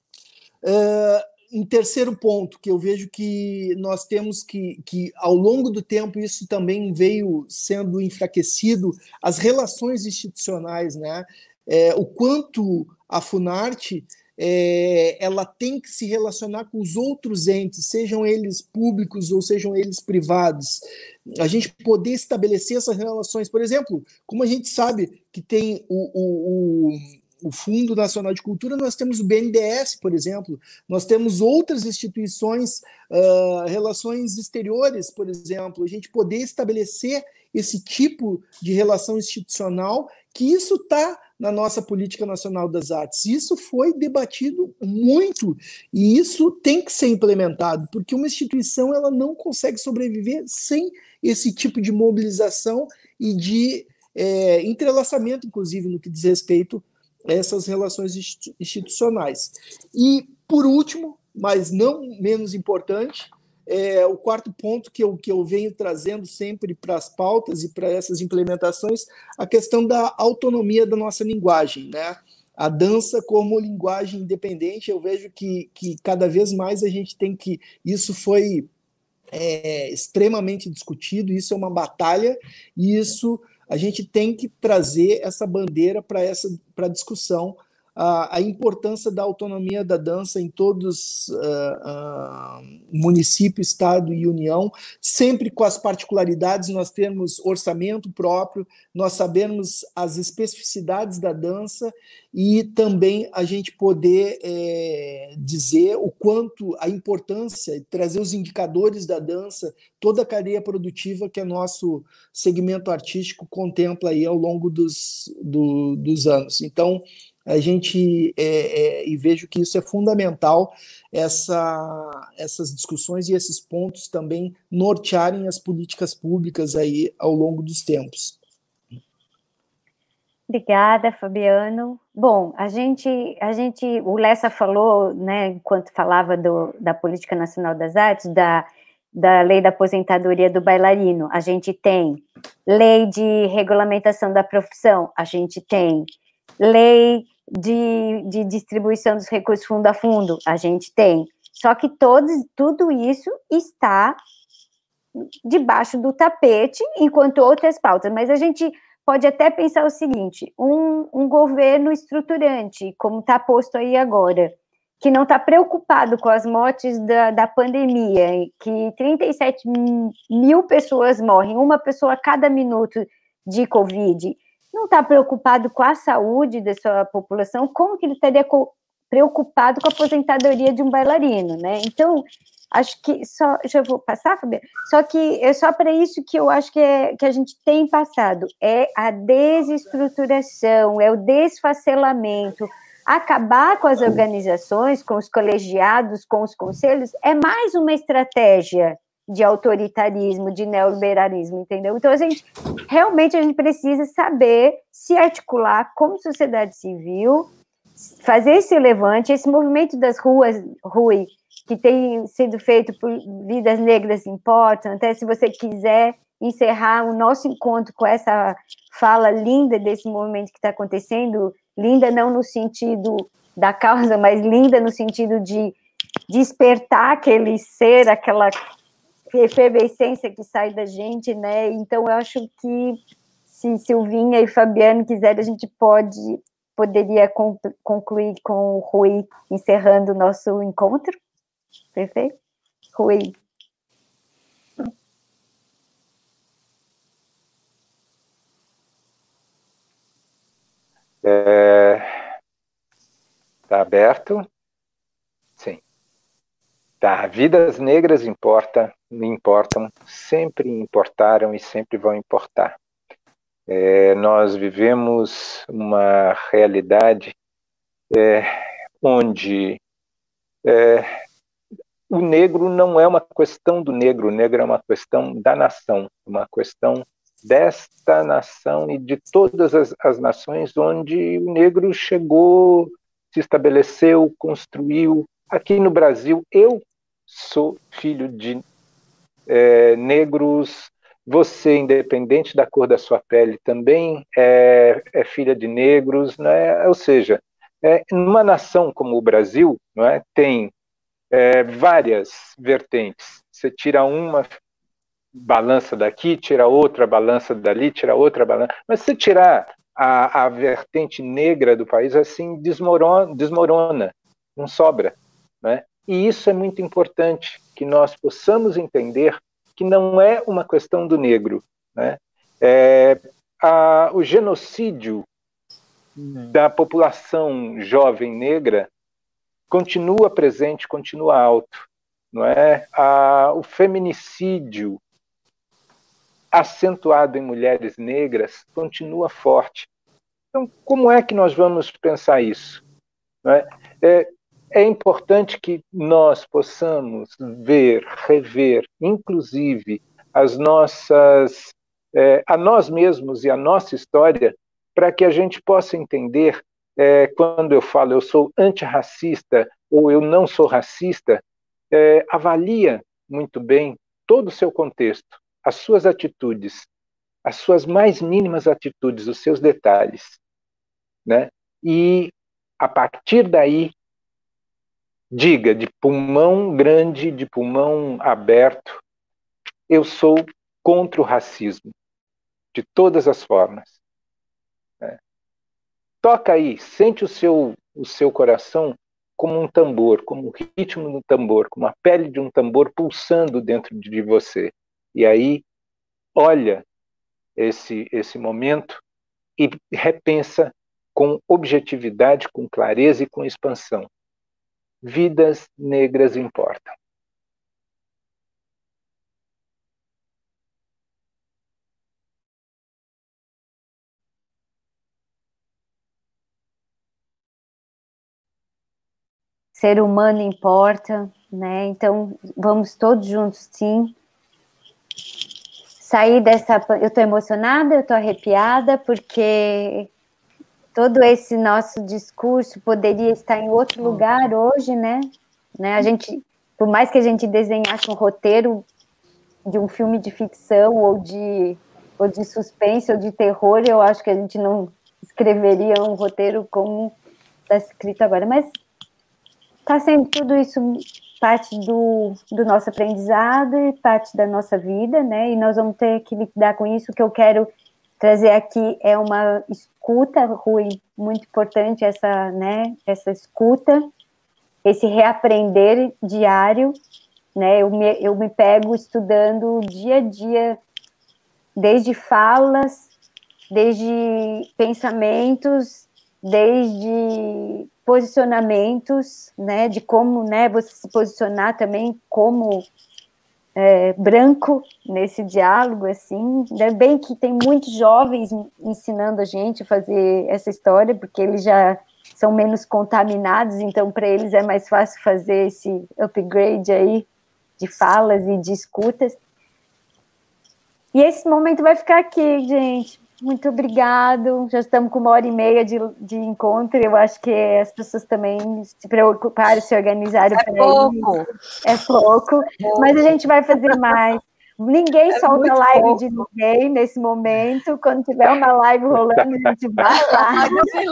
Em terceiro ponto, que eu vejo que nós temos que ao longo do tempo, isso também veio sendo enfraquecido, as relações institucionais, né? O quanto a Funarte ela tem que se relacionar com os outros entes, sejam eles públicos ou sejam eles privados. A gente poder estabelecer essas relações, por exemplo, como a gente sabe que tem o Fundo Nacional de Cultura, nós temos o BNDES, por exemplo, nós temos outras instituições, relações exteriores, por exemplo, a gente poder estabelecer esse tipo de relação institucional, que isso está na nossa Política Nacional das Artes. Isso foi debatido muito e isso tem que ser implementado, porque uma instituição ela não consegue sobreviver sem esse tipo de mobilização e de entrelaçamento, inclusive, no que diz respeito essas relações institucionais. E, por último, mas não menos importante, o quarto ponto que eu venho trazendo sempre para as pautas e para essas implementações, a questão da autonomia da nossa linguagem, né? A dança como linguagem independente, eu vejo que cada vez mais a gente tem que... Isso foi extremamente discutido, isso é uma batalha, e isso... A gente tem que trazer essa bandeira para a discussão, a importância da autonomia da dança em todos município, estado e união, sempre com as particularidades, nós temos orçamento próprio, nós sabemos as especificidades da dança e também a gente poder dizer o quanto a importância, trazer os indicadores da dança, toda a cadeia produtiva que o nosso segmento artístico contempla aí ao longo dos anos. Então, a gente e vejo que isso é fundamental, essas discussões e esses pontos também nortearem as políticas públicas aí ao longo dos tempos. Obrigada, Fabiano. Bom, o Lessa falou, né, enquanto falava da Política Nacional das Artes, da lei da aposentadoria do bailarino. A gente tem lei de regulamentação da profissão, a gente tem lei de distribuição dos recursos fundo a fundo, a gente tem. Só que tudo isso está debaixo do tapete, enquanto outras pautas, mas a gente pode até pensar o seguinte, um governo estruturante, como está posto aí agora, que não está preocupado com as mortes da pandemia, que 37 mil pessoas morrem, uma pessoa a cada minuto de Covid, não está preocupado com a saúde da sua população, como que ele estaria preocupado com a aposentadoria de um bailarino, né? Então, acho que já vou passar, Fabiana? Só que é só para isso que eu acho que a gente tem passado, é a desestruturação, é o desfacelamento, acabar com as organizações, com os colegiados, com os conselhos, é mais uma estratégia de autoritarismo, de neoliberalismo, entendeu? Então, realmente a gente precisa saber se articular como sociedade civil, fazer esse levante, esse movimento das ruas, Rui, que tem sido feito por Vidas Negras Importam, até se você quiser encerrar o nosso encontro com essa fala linda desse movimento que está acontecendo, linda não no sentido da causa, mas linda no sentido de despertar aquele ser, aquela efervescência que sai da gente, né? Então, eu acho que se Silvinha e Fabiano quiserem, a gente poderia concluir com o Rui, encerrando o nosso encontro. Perfeito? Rui. Está aberto? Sim. Tá. Vidas negras importam, sempre importaram e sempre vão importar. Nós vivemos uma realidade onde o negro não é uma questão do negro, o negro é uma questão da nação, uma questão desta nação e de todas as nações onde o negro chegou, se estabeleceu, construiu. Aqui no Brasil, eu sou filho de negros, você, independente da cor da sua pele, também é filha de negros, né? Ou seja, numa nação como o Brasil, não é, tem várias vertentes. Você tira uma balança daqui, tira outra balança dali, tira outra balança. Mas se tirar a vertente negra do país, assim, desmorona, não sobra, né? E isso é muito importante, que nós possamos entender que não é uma questão do negro, né? O genocídio da população jovem negra continua presente, continua alto, não é? O feminicídio acentuado em mulheres negras continua forte. Então, como é que nós vamos pensar isso? Não é? É importante que nós possamos ver, rever, inclusive, a nós mesmos e a nossa história, para que a gente possa entender, quando eu falo eu sou antirracista ou eu não sou racista, avalia muito bem todo o seu contexto, as suas atitudes, as suas mais mínimas atitudes, os seus detalhes, né? E, a partir daí, diga de pulmão grande, de pulmão aberto, eu sou contra o racismo, de todas as formas. Né? Toca aí, sente o seu coração como um tambor, como o ritmo do tambor, como a pele de um tambor pulsando dentro de você. E aí, olha esse momento e repensa com objetividade, com clareza e com expansão. Vidas negras importam. ser humano importa, né? Então, vamos todos juntos, sim. Sair dessa... Eu tô emocionada, eu tô arrepiada, porque todo esse nosso discurso poderia estar em outro lugar hoje, né? A gente, por mais que a gente desenhasse um roteiro de um filme de ficção ou de suspense ou de terror, eu acho que a gente não escreveria um roteiro como está escrito agora. Mas está sendo tudo isso parte do nosso aprendizado e parte da nossa vida, né? E nós vamos ter que lidar com isso. O que eu quero trazer aqui é uma escuta, Rui, muito importante essa escuta, esse reaprender diário, né? Eu me pego estudando dia a dia, desde falas, desde pensamentos, desde posicionamentos, né? De como, né, você se posicionar também como branco nesse diálogo, assim. Ainda bem que tem muitos jovens ensinando a gente a fazer essa história, porque eles já são menos contaminados, então para eles é mais fácil fazer esse upgrade aí de falas e de escutas. E esse momento vai ficar aqui, gente. Muito obrigado. Já estamos com 1h30 de encontro. Eu acho que as pessoas também se preocuparam, se organizaram para isso. É pouco. Mas a gente vai fazer mais. Ninguém solta live pouco de ninguém nesse momento. Quando tiver uma live rolando, a gente vai lá.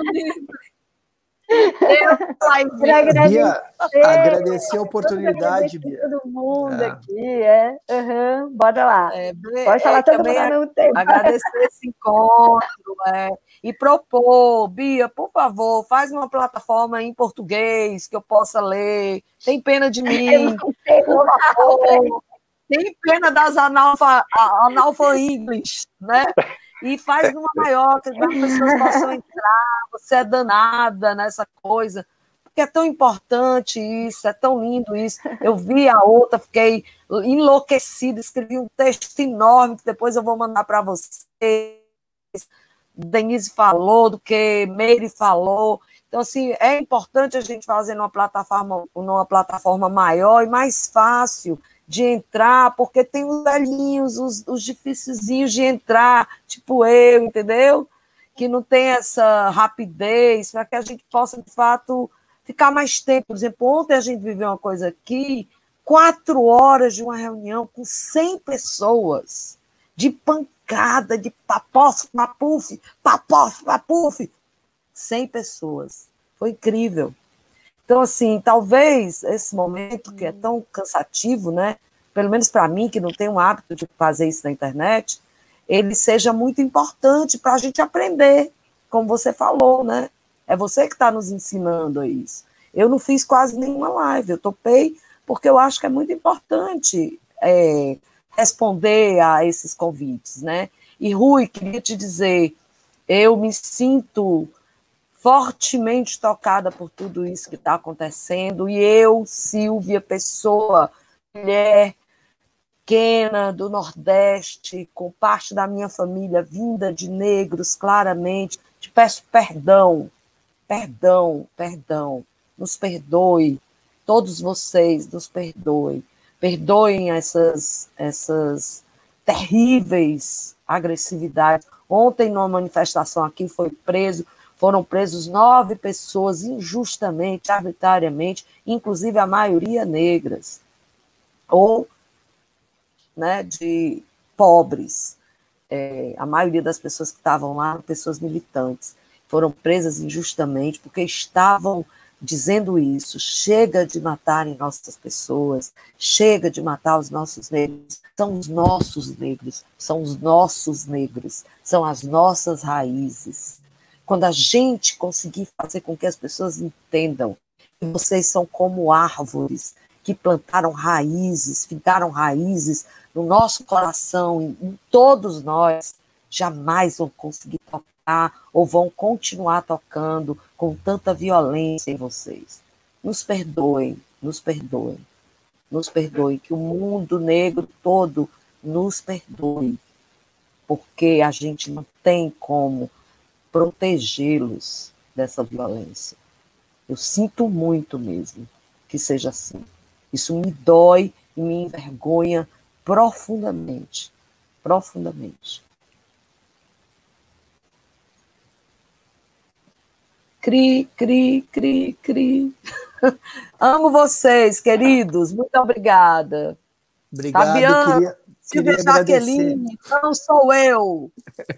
Bia, agradecer a oportunidade, Bia. Todo mundo aqui, bora lá. Pode falar todo mundo ao mesmo tempo. Agradecer esse encontro, e propor, Bia, por favor, faz uma plataforma em português que eu possa ler. Tem pena de mim, por favor. Tem pena das analfa English, né? E faz numa maior, que as pessoas possam entrar. Você é danada nessa coisa, porque é tão importante isso, é tão lindo isso. Eu vi a outra, fiquei enlouquecida, escrevi um texto enorme que depois eu vou mandar para vocês. Denise falou, do que Meire falou. Então, assim, é importante a gente fazer numa plataforma maior e mais fácil de entrar, porque tem os velhinhos, os dificilzinhos de entrar, tipo eu, entendeu? Que não tem essa rapidez, para que a gente possa, de fato, ficar mais tempo. Por exemplo, ontem a gente viveu uma coisa aqui, 4 horas de uma reunião com 100 pessoas, de pancada, de papuf, 100 pessoas. Foi incrível. Então, assim, talvez esse momento que é tão cansativo, né? Pelo menos para mim, que não tenho o hábito de fazer isso na internet, ele seja muito importante para a gente aprender, como você falou, né? É você que está nos ensinando a isso. Eu não fiz quase nenhuma live, eu topei porque eu acho que é muito importante responder a esses convites, né? E, Rui, queria te dizer, eu me sinto fortemente tocada por tudo isso que está acontecendo, e eu, Silvia Pessoa, mulher pequena do Nordeste, com parte da minha família vinda de negros, claramente, te peço perdão, nos perdoe, todos vocês nos perdoem essas terríveis agressividades. Ontem, numa manifestação aqui, foram presos 9 pessoas injustamente, arbitrariamente, inclusive a maioria negras, ou, né, de pobres. A maioria das pessoas que estavam lá eram pessoas militantes. Foram presas injustamente porque estavam dizendo isso: chega de matarem nossas pessoas, chega de matar os nossos negros, são os nossos negros, são os nossos negros, são as nossas raízes. Quando a gente conseguir fazer com que as pessoas entendam que vocês são como árvores que plantaram raízes, ficaram raízes no nosso coração, em todos nós, jamais vão conseguir tocar ou vão continuar tocando com tanta violência em vocês. Nos perdoem, que o mundo negro todo nos perdoe, porque a gente não tem como protegê-los dessa violência. Eu sinto muito mesmo. que seja assim. Isso me dói e me envergonha profundamente, profundamente. Cri, cri, cri, cri. Amo vocês, queridos. Muito obrigada. Obrigado, Fabiana, Silvia queria agradecer. Jaqueline, não sou eu.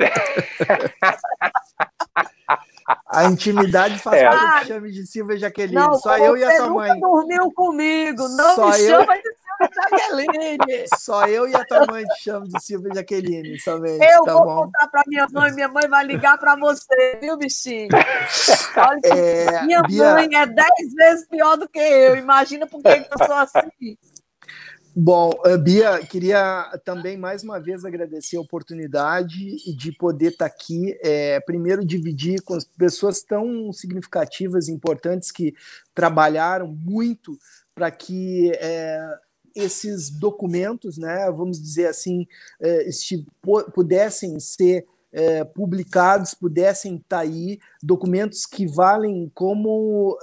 A intimidade faz com que eu te chame de Silvia Jaqueline. Não, só eu e a tua mãe. Você nunca dormiu comigo, não Só me eu... chama de Silvia Jaqueline. Só eu e a tua mãe te chamam de Silvia Jaqueline, somente, Eu tá vou bom? contar para minha mãe vai ligar para você, viu, bichinho? Olha, minha Bia... mãe é 10 vezes pior do que eu, imagina por que eu sou assim. Bom, Bia, queria também mais uma vez agradecer a oportunidade de poder estar aqui, primeiro dividir com as pessoas tão significativas e importantes que trabalharam muito para que esses documentos, né, vamos dizer assim, pudessem ser publicados, pudessem estar aí, documentos que valem como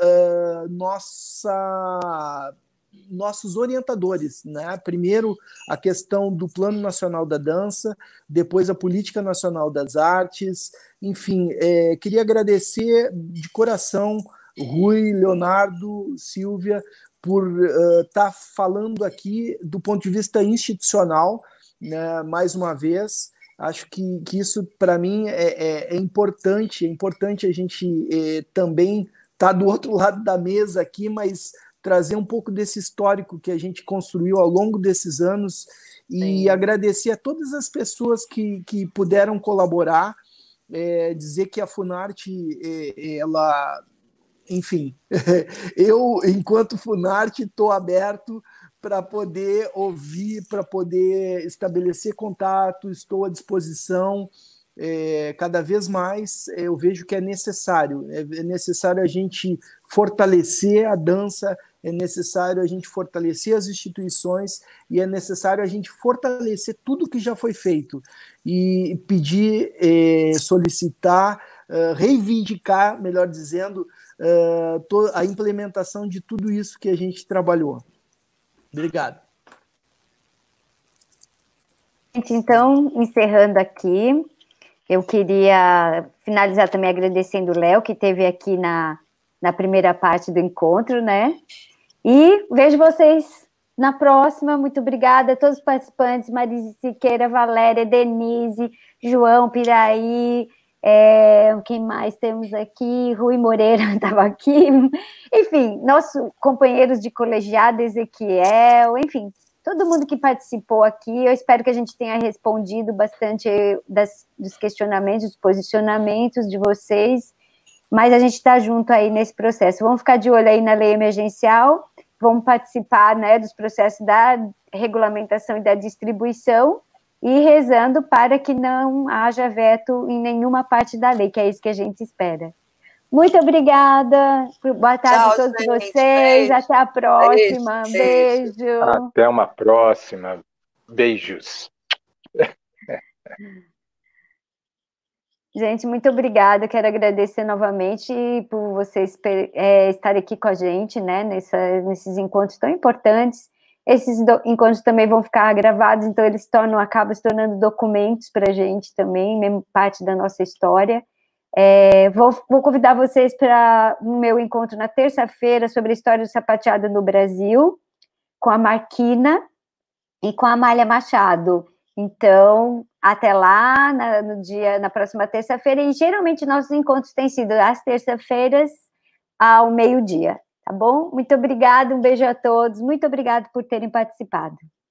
nossos orientadores, né? Primeiro a questão do Plano Nacional da Dança, depois a Política Nacional das Artes, enfim, queria agradecer de coração Rui, Leonardo, Silvia, por estar falando aqui do ponto de vista institucional, né? Mais uma vez, acho que isso para mim é importante a gente também estar do outro lado da mesa aqui, mas trazer um pouco desse histórico que a gente construiu ao longo desses anos e Sim. agradecer a todas as pessoas que puderam colaborar, dizer que a Funarte, ela, enfim, eu, enquanto Funarte, estou aberto para poder ouvir, para poder estabelecer contato, estou à disposição. Cada vez mais eu vejo que é necessário a gente fortalecer a dança, é necessário a gente fortalecer as instituições e é necessário a gente fortalecer tudo que já foi feito e pedir, solicitar, reivindicar, melhor dizendo, a implementação de tudo isso que a gente trabalhou. Obrigado. Então, encerrando aqui, eu queria finalizar também agradecendo o Léo, que esteve aqui na primeira parte do encontro, né? E vejo vocês na próxima. Muito obrigada a todos os participantes, Marise Siqueira, Valéria, Denise, João Piraí, quem mais temos aqui? Rui Moreira estava aqui. Enfim, nossos companheiros de colegiado, Ezequiel, enfim, todo mundo que participou aqui. Eu espero que a gente tenha respondido bastante dos questionamentos, dos posicionamentos de vocês, mas a gente está junto aí nesse processo. Vamos ficar de olho aí na lei emergencial, vamos participar, né, dos processos da regulamentação e da distribuição e rezando para que não haja veto em nenhuma parte da lei, que é isso que a gente espera. Muito obrigada, boa tarde a todos vocês, beijo. Até a próxima, beijo. Até uma próxima, beijos. Gente, muito obrigada, quero agradecer novamente por vocês estarem aqui com a gente, né, nesses encontros tão importantes. Esses encontros também vão ficar gravados, então eles acabam se tornando documentos para a gente também, mesmo parte da nossa história. Vou convidar vocês para o meu encontro na terça-feira sobre a história do sapateado no Brasil, com a Marquina e com a Amália Machado. Então, até lá, na próxima terça-feira, e geralmente nossos encontros têm sido às terças-feiras, ao meio-dia, tá bom? Muito obrigada, um beijo a todos, muito obrigada por terem participado.